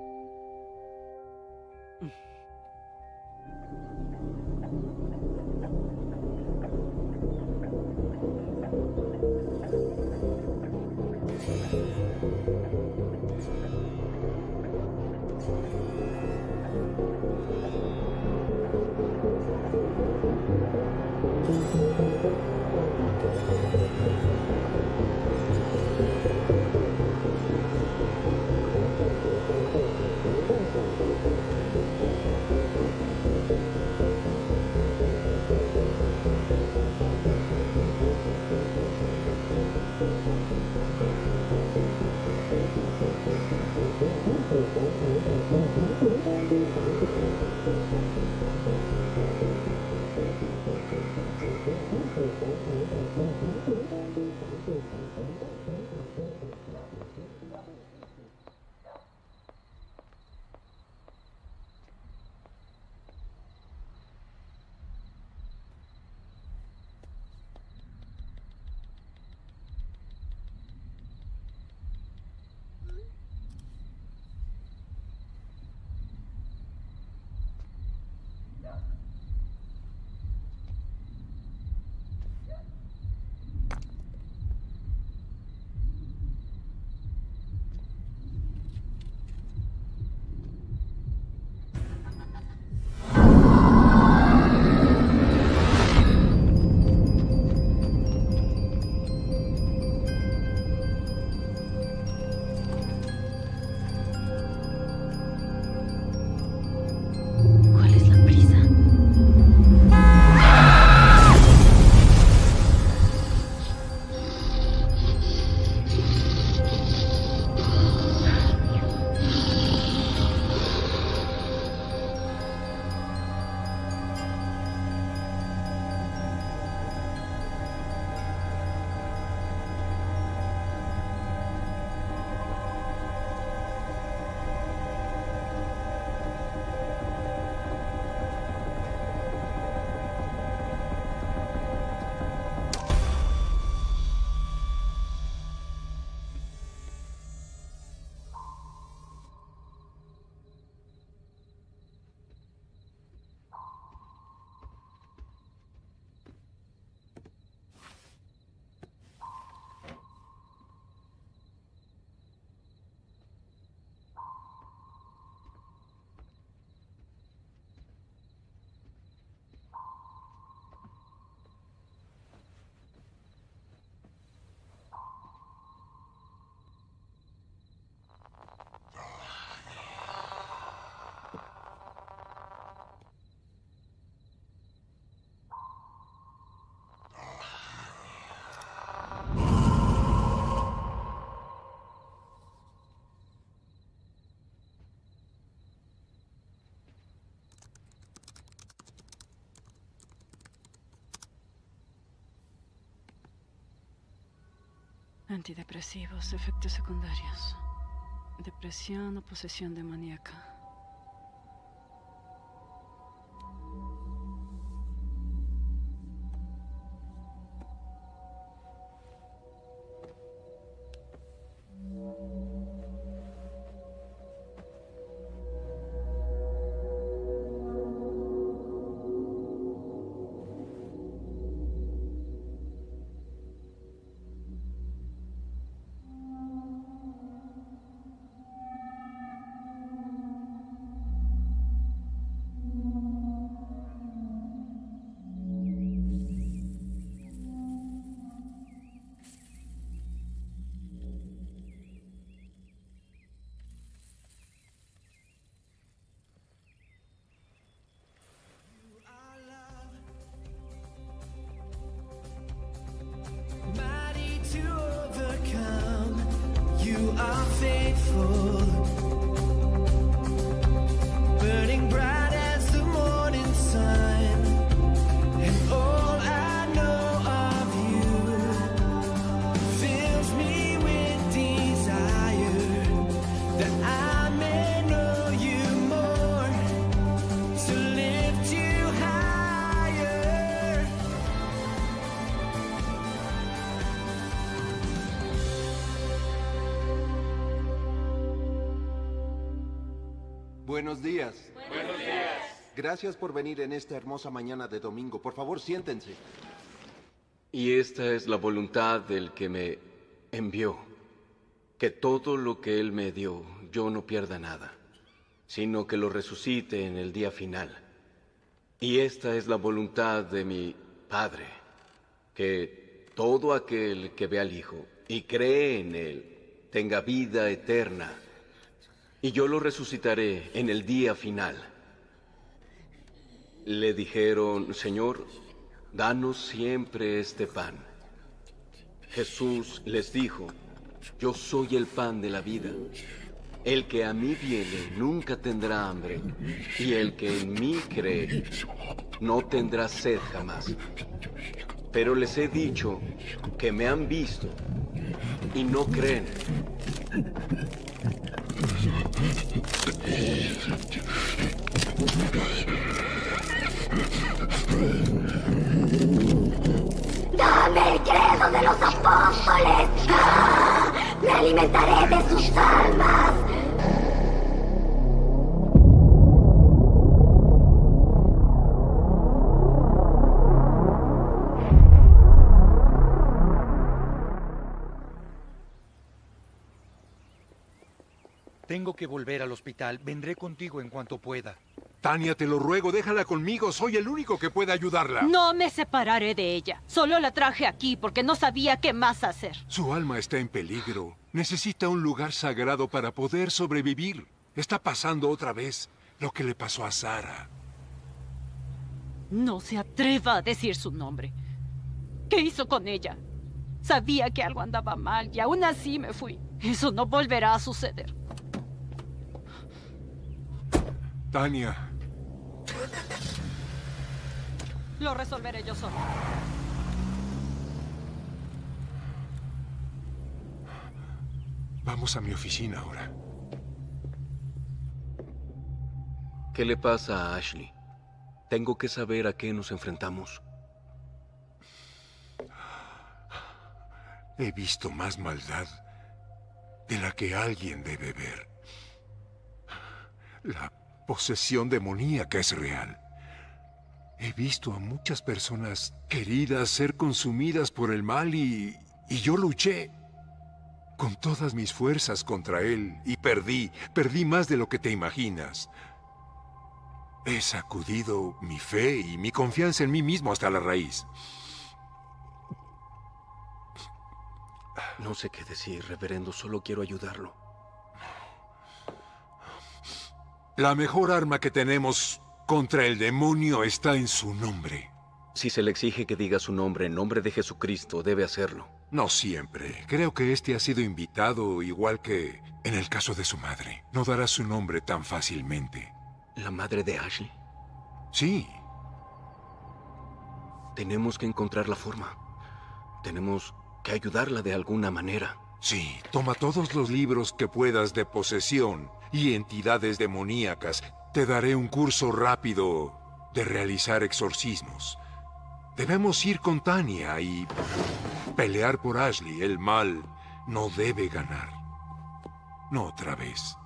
[SPEAKER 11] Antidepresivos, efectos secundarios. Depresión o posesión demoníaca.
[SPEAKER 18] Buenos días. Buenos días. Gracias por venir en esta hermosa mañana de domingo. Por favor, siéntense.
[SPEAKER 8] Y esta es la voluntad del que me envió, que todo lo que Él me dio, yo no pierda nada, sino que lo resucite en el día final. Y esta es la voluntad de mi Padre, que todo aquel que ve al Hijo y cree en Él tenga vida eterna, y yo lo resucitaré en el día final. Le dijeron, Señor, danos siempre este pan. Jesús les dijo, yo soy el pan de la vida. El que a mí viene nunca tendrá hambre, y el que en mí cree no tendrá sed jamás. Pero les he dicho que me han visto y no creen.
[SPEAKER 19] Dame el credo de los apóstoles. ¡Ah! Me alimentaré de sus almas.
[SPEAKER 16] Tengo que volver al hospital. Vendré contigo en cuanto pueda.
[SPEAKER 9] Tania, te lo ruego, déjala conmigo. Soy el único que puede ayudarla.
[SPEAKER 11] No me separaré de ella. Solo la traje aquí porque no sabía qué más hacer.
[SPEAKER 9] Su alma está en peligro. Necesita un lugar sagrado para poder sobrevivir. Está pasando otra vez lo que le pasó a Sara.
[SPEAKER 11] No se atreva a decir su nombre. ¿Qué hizo con ella? Sabía que algo andaba mal y aún así me fui. Eso no volverá a suceder.
[SPEAKER 9] Tania.
[SPEAKER 11] Lo resolveré yo solo.
[SPEAKER 9] Vamos a mi oficina ahora.
[SPEAKER 8] ¿Qué le pasa a Ashley? Tengo que saber a qué nos enfrentamos.
[SPEAKER 9] He visto más maldad de la que alguien debe ver. La posesión demoníaca es real. He visto a muchas personas queridas ser consumidas por el mal y yo luché con todas mis fuerzas contra él y perdí más de lo que te imaginas. He sacudido mi fe y mi confianza en mí mismo hasta la raíz.
[SPEAKER 8] No sé qué decir, reverendo, solo quiero ayudarlo.
[SPEAKER 9] La mejor arma que tenemos contra el demonio está en su nombre.
[SPEAKER 8] Si se le exige que diga su nombre en nombre de Jesucristo, debe hacerlo.
[SPEAKER 9] No siempre. Creo que este ha sido invitado igual que en el caso de su madre. No dará su nombre tan fácilmente.
[SPEAKER 8] ¿La madre de Ashley?
[SPEAKER 9] Sí.
[SPEAKER 8] Tenemos que encontrar la forma. Tenemos que ayudarla de alguna manera.
[SPEAKER 9] Sí, toma todos los libros que puedas de posesión y entidades demoníacas. Te daré un curso rápido de realizar exorcismos. Debemos ir con Tania y pelear por Ashley. El mal no debe ganar. No otra vez.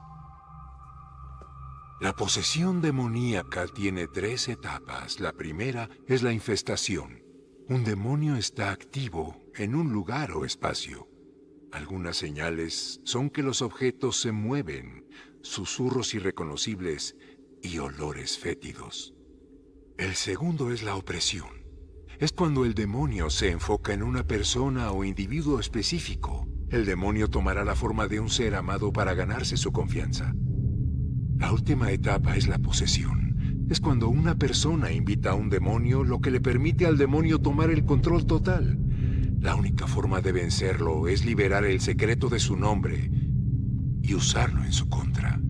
[SPEAKER 9] La posesión demoníaca tiene 3 etapas. La primera es la infestación. Un demonio está activo en un lugar o espacio. Algunas señales son que los objetos se mueven, susurros irreconocibles y olores fétidos. El segundo es la opresión. Es cuando el demonio se enfoca en una persona o individuo específico. El demonio tomará la forma de un ser amado para ganarse su confianza. La última etapa es la posesión. Es cuando una persona invita a un demonio, lo que le permite al demonio tomar el control total. La única forma de vencerlo es liberar el secreto de su nombre y usarlo en su contra.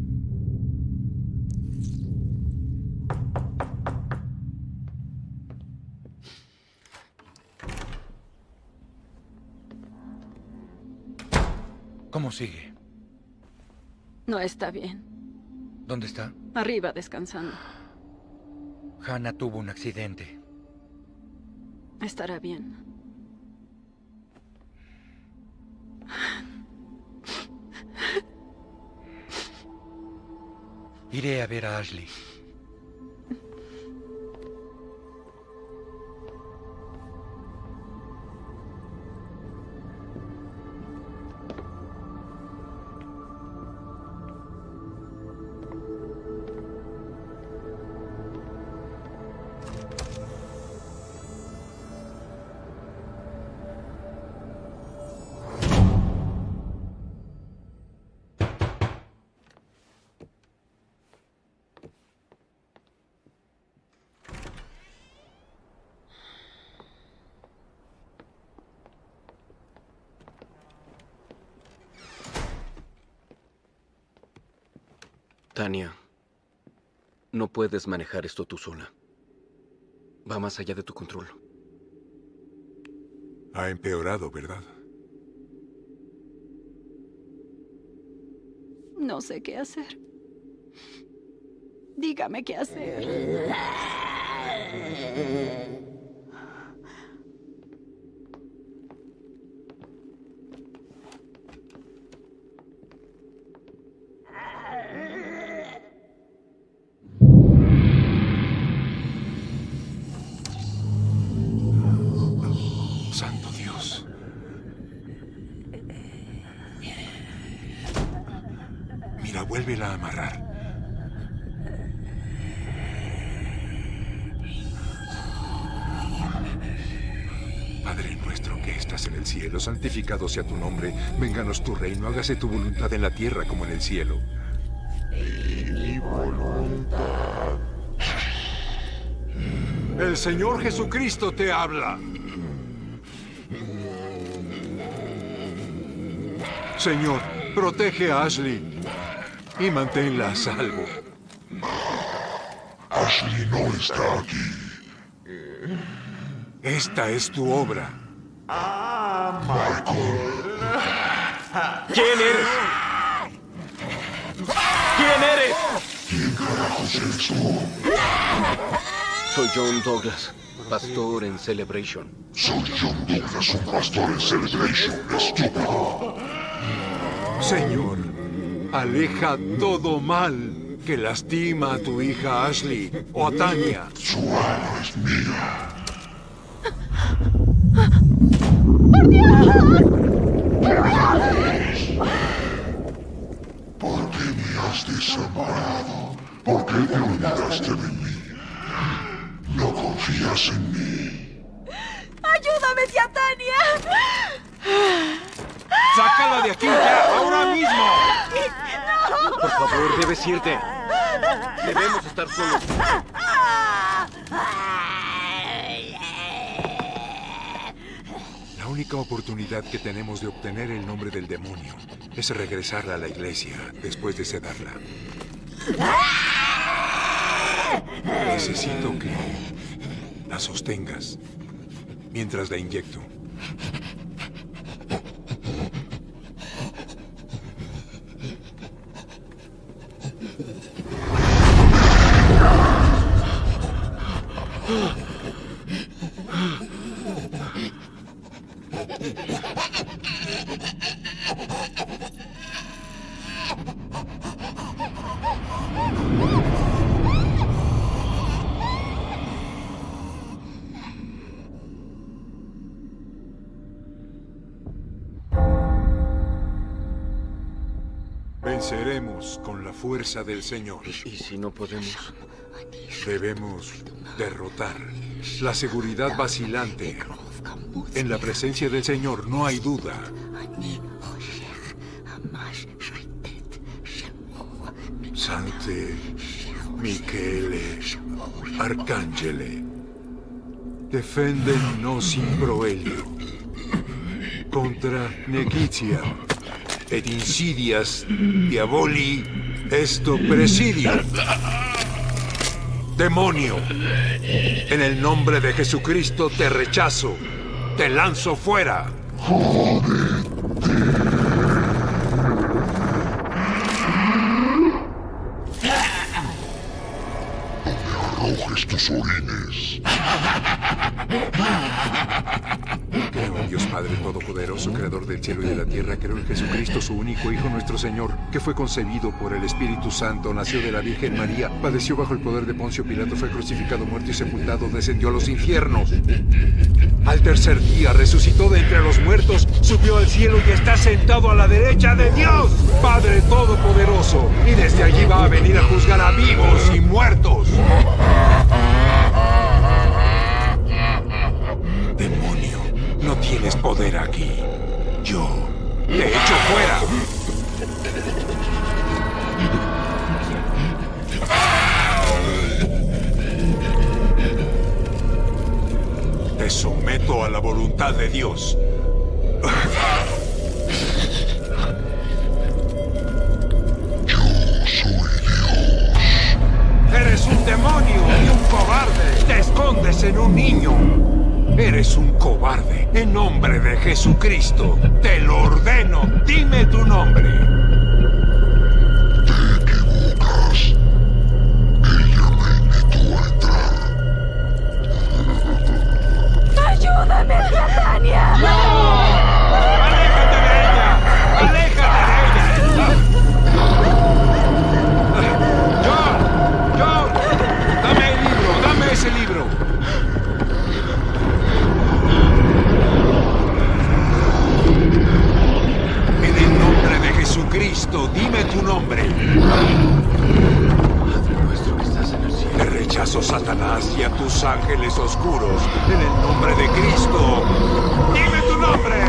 [SPEAKER 16] ¿Cómo sigue?
[SPEAKER 11] No está bien.
[SPEAKER 16] ¿Dónde está?
[SPEAKER 11] Arriba, descansando.
[SPEAKER 16] Hannah tuvo un accidente.
[SPEAKER 11] Estará bien.
[SPEAKER 16] Iré a ver a Ashley.
[SPEAKER 8] Tania, no puedes manejar esto tú sola. Va más allá de tu control.
[SPEAKER 9] Ha empeorado, ¿verdad?
[SPEAKER 11] No sé qué hacer. Dígame qué hacer.
[SPEAKER 9] Santo Dios. Mira, vuélvela a amarrar. Padre nuestro que estás en el cielo, santificado sea tu nombre. Vénganos tu reino, hágase tu voluntad en la tierra como en el cielo.
[SPEAKER 19] Mi voluntad.
[SPEAKER 9] El Señor Jesucristo te habla. Señor, protege a Ashley y manténla a salvo.
[SPEAKER 19] Ashley no está aquí.
[SPEAKER 9] Esta es tu obra.
[SPEAKER 19] Michael.
[SPEAKER 8] ¿Quién eres? ¿Quién eres?
[SPEAKER 19] ¿Quién carajos eres tú?
[SPEAKER 8] Soy John Douglas, pastor en Celebration.
[SPEAKER 19] Soy John Douglas, un pastor en Celebration, estúpido.
[SPEAKER 9] Señor, aleja todo mal que lastima a tu hija Ashley o a Tania.
[SPEAKER 19] Su alma es mía. ¡Por Dios! ¿Por qué me has desamparado? ¿Por qué te olvidaste de mí? ¿No confías en mí?
[SPEAKER 14] ¡Ayúdame, tía Tania!
[SPEAKER 10] ¡Sácala de aquí ya, ahora mismo!
[SPEAKER 8] Por favor, debes irte. Debemos estar solos.
[SPEAKER 9] La única oportunidad que tenemos de obtener el nombre del demonio es regresarla a la iglesia después de sedarla. Necesito que la sostengas mientras la inyecto. Venceremos con la fuerza del Señor.
[SPEAKER 8] ¿Y si no podemos?
[SPEAKER 9] Debemos derrotar la seguridad vacilante. En la presencia del Señor no hay duda. Sancte Michele Arcangele, defendennos in proelio contra nequitia et insidias diaboli esto presidio. Demonio, en el nombre de Jesucristo te rechazo, te lanzo fuera.
[SPEAKER 20] Arrojes tus orines.
[SPEAKER 9] Creo en Dios Padre Todopoderoso, Creador del cielo y de la tierra. Creo en Jesucristo, su único Hijo, nuestro Señor, que fue concebido por el Espíritu Santo, nació de la Virgen María, padeció bajo el poder de Poncio Pilato, fue crucificado, muerto y sepultado, descendió a los infiernos. Al tercer día resucitó de entre los muertos, subió al cielo y está sentado a la derecha de Dios, Padre Todopoderoso. Y desde allí va a venir a juzgar a vivos y muertos. Demonio, no tienes poder aquí. Yo te echo fuera. Te someto a la voluntad de Dios.
[SPEAKER 20] Yo soy Dios.
[SPEAKER 9] Eres un demonio y un cobarde. Te escondes en un niño. Eres un cobarde. En nombre de Jesucristo, te lo ordeno. Dime tu nombre.
[SPEAKER 20] Te equivocas. Ella me invitó a entrar.
[SPEAKER 19] ¡Ayúdame, Titania!
[SPEAKER 9] ¡No! ¡Aléjate de ella! ¡Aléjate de ella! ¡John! ¡Dame el libro! ¡Dame ese libro! En el nombre de Jesucristo, dime tu nombre.
[SPEAKER 8] Padre nuestro que estás en el cielo.
[SPEAKER 9] Te rechazo, Satanás, y a tus ángeles oscuros. En el nombre de Cristo, dime tu nombre.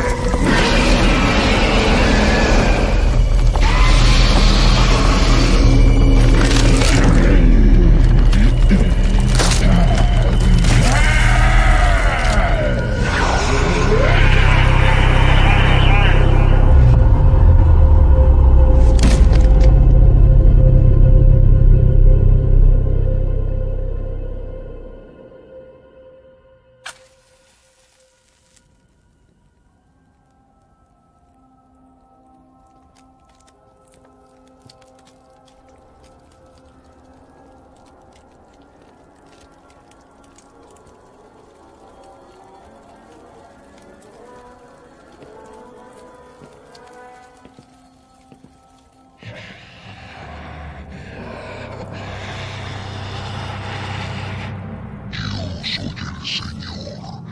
[SPEAKER 20] Soy el Señor.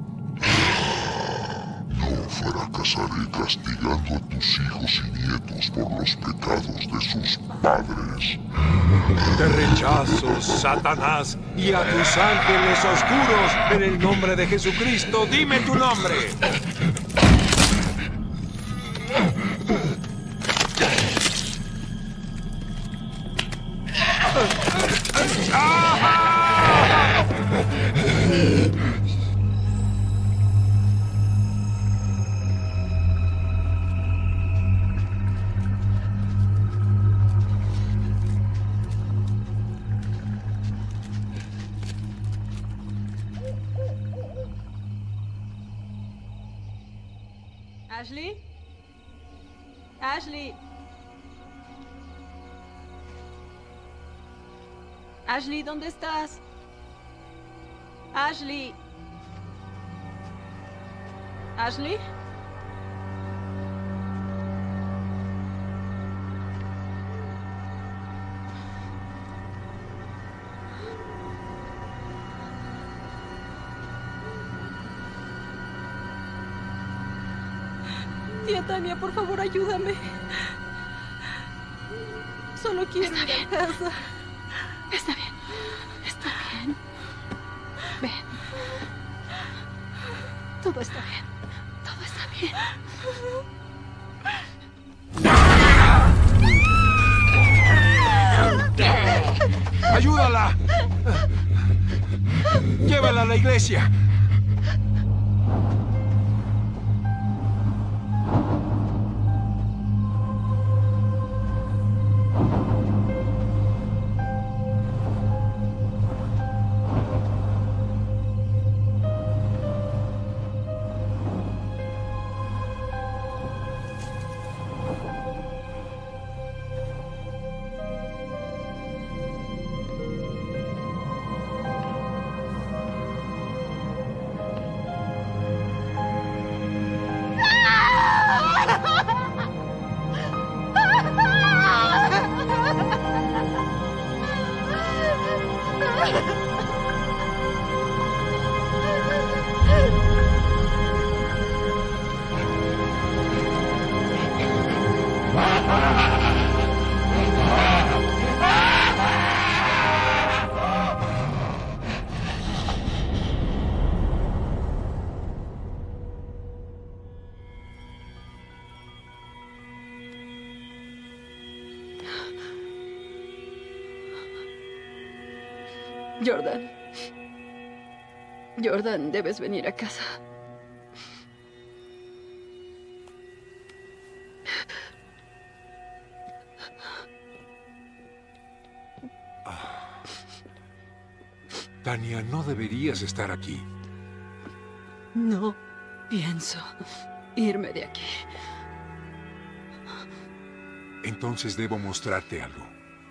[SPEAKER 20] No fracasaré castigando a tus hijos y nietos por los pecados de sus padres.
[SPEAKER 9] Te rechazo, Satanás, y a tus ángeles oscuros. En el nombre de Jesucristo, dime tu nombre.
[SPEAKER 6] ¿Ashley? ¿Ashley?
[SPEAKER 11] Ashley, ¿dónde estás? Ashley. Ashley.
[SPEAKER 6] Tía Tania, por favor, ayúdame. Solo quiero ir a casa.
[SPEAKER 11] Está bien. Está bien. Ven. Todo está bien. Todo está bien.
[SPEAKER 9] ¡Ayúdala! ¡Llévala a la iglesia!
[SPEAKER 11] Jordan. Jordan, debes venir a casa.
[SPEAKER 9] Tania, no deberías estar aquí.
[SPEAKER 11] No pienso irme de aquí.
[SPEAKER 9] Entonces debo mostrarte algo.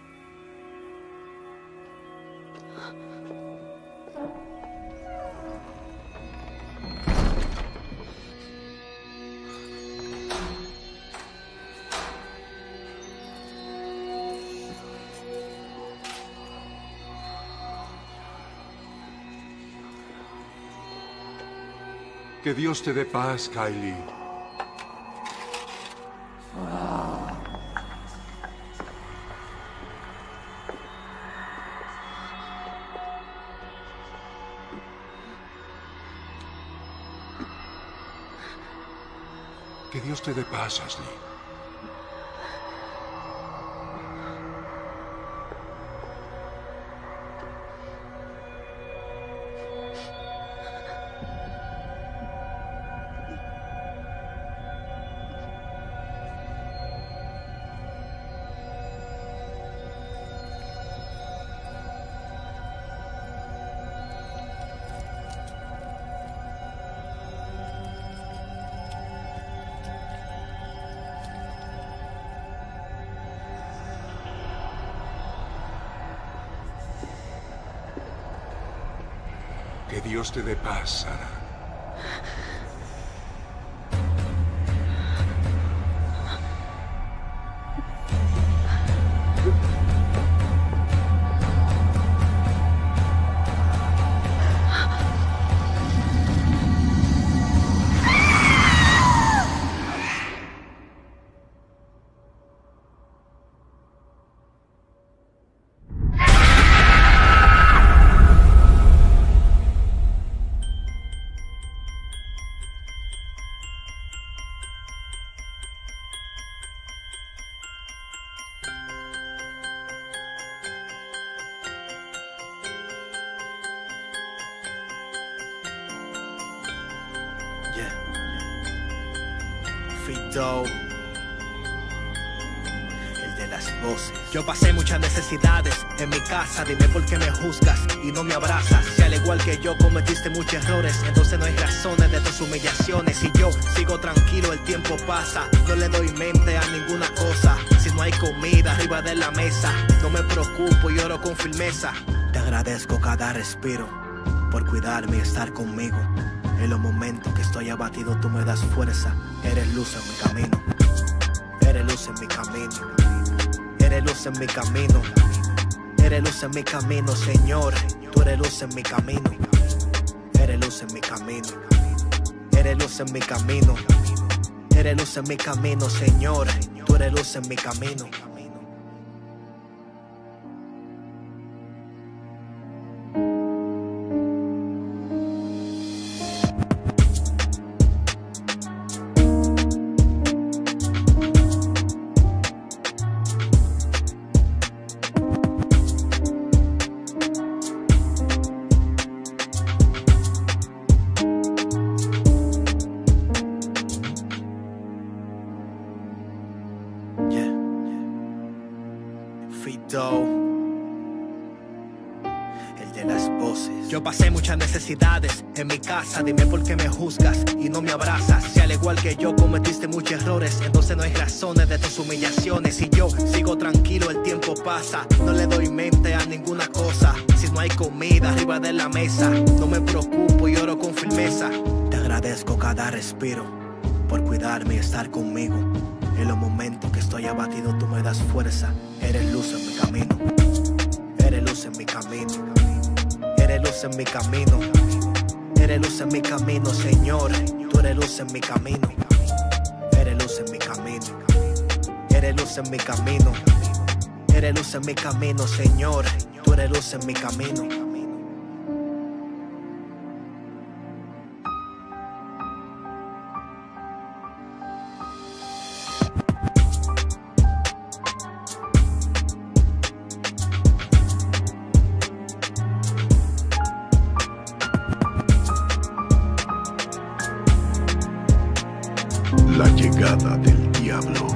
[SPEAKER 9] Que Dios te dé paz, Kylie. Que Dios te dé paz, Ashley. Que Dios te dé paz, Sara.
[SPEAKER 21] Fito, el de las voces. Yo pasé muchas necesidades en mi casa, dime por qué me juzgas y no me abrazas. Si al igual que yo cometiste muchos errores, entonces no hay razones de tus humillaciones. Y yo sigo tranquilo, el tiempo pasa, no le doy mente a ninguna cosa. Si no hay comida arriba de la mesa, no me preocupo y oro con firmeza. Te agradezco cada respiro, por cuidarme y estar conmigo. En los momentos que estoy abatido tú me das fuerza. Eres luz en mi camino. Eres luz en mi camino. Eres luz en mi camino. Eres luz en mi camino, Señor. Tú eres luz en mi camino. Eres luz en mi camino. Eres luz en mi camino. Eres luz en mi camino, Señor. Tú eres luz en mi camino. El de las voces. Yo pasé muchas necesidades en mi casa, dime por qué me juzgas y no me abrazas. Si al igual que yo cometiste muchos errores, entonces no hay razones de tus humillaciones. Y yo sigo tranquilo, el tiempo pasa, no le doy mente a ninguna cosa. Si no hay comida arriba de la mesa, no me preocupo y oro con firmeza. Te agradezco cada respiro, por cuidarme y estar conmigo. En los momentos que estoy abatido tú me das fuerza. Eres luz en mi camino. Eres luz en mi camino. Eres luz en mi camino. Eres luz en mi camino, Señor. Tú eres luz en mi camino. Eres luz en mi camino. Eres luz en mi camino. Eres luz en mi camino, Señor. Tú eres luz en mi camino.
[SPEAKER 1] La llegada del diablo.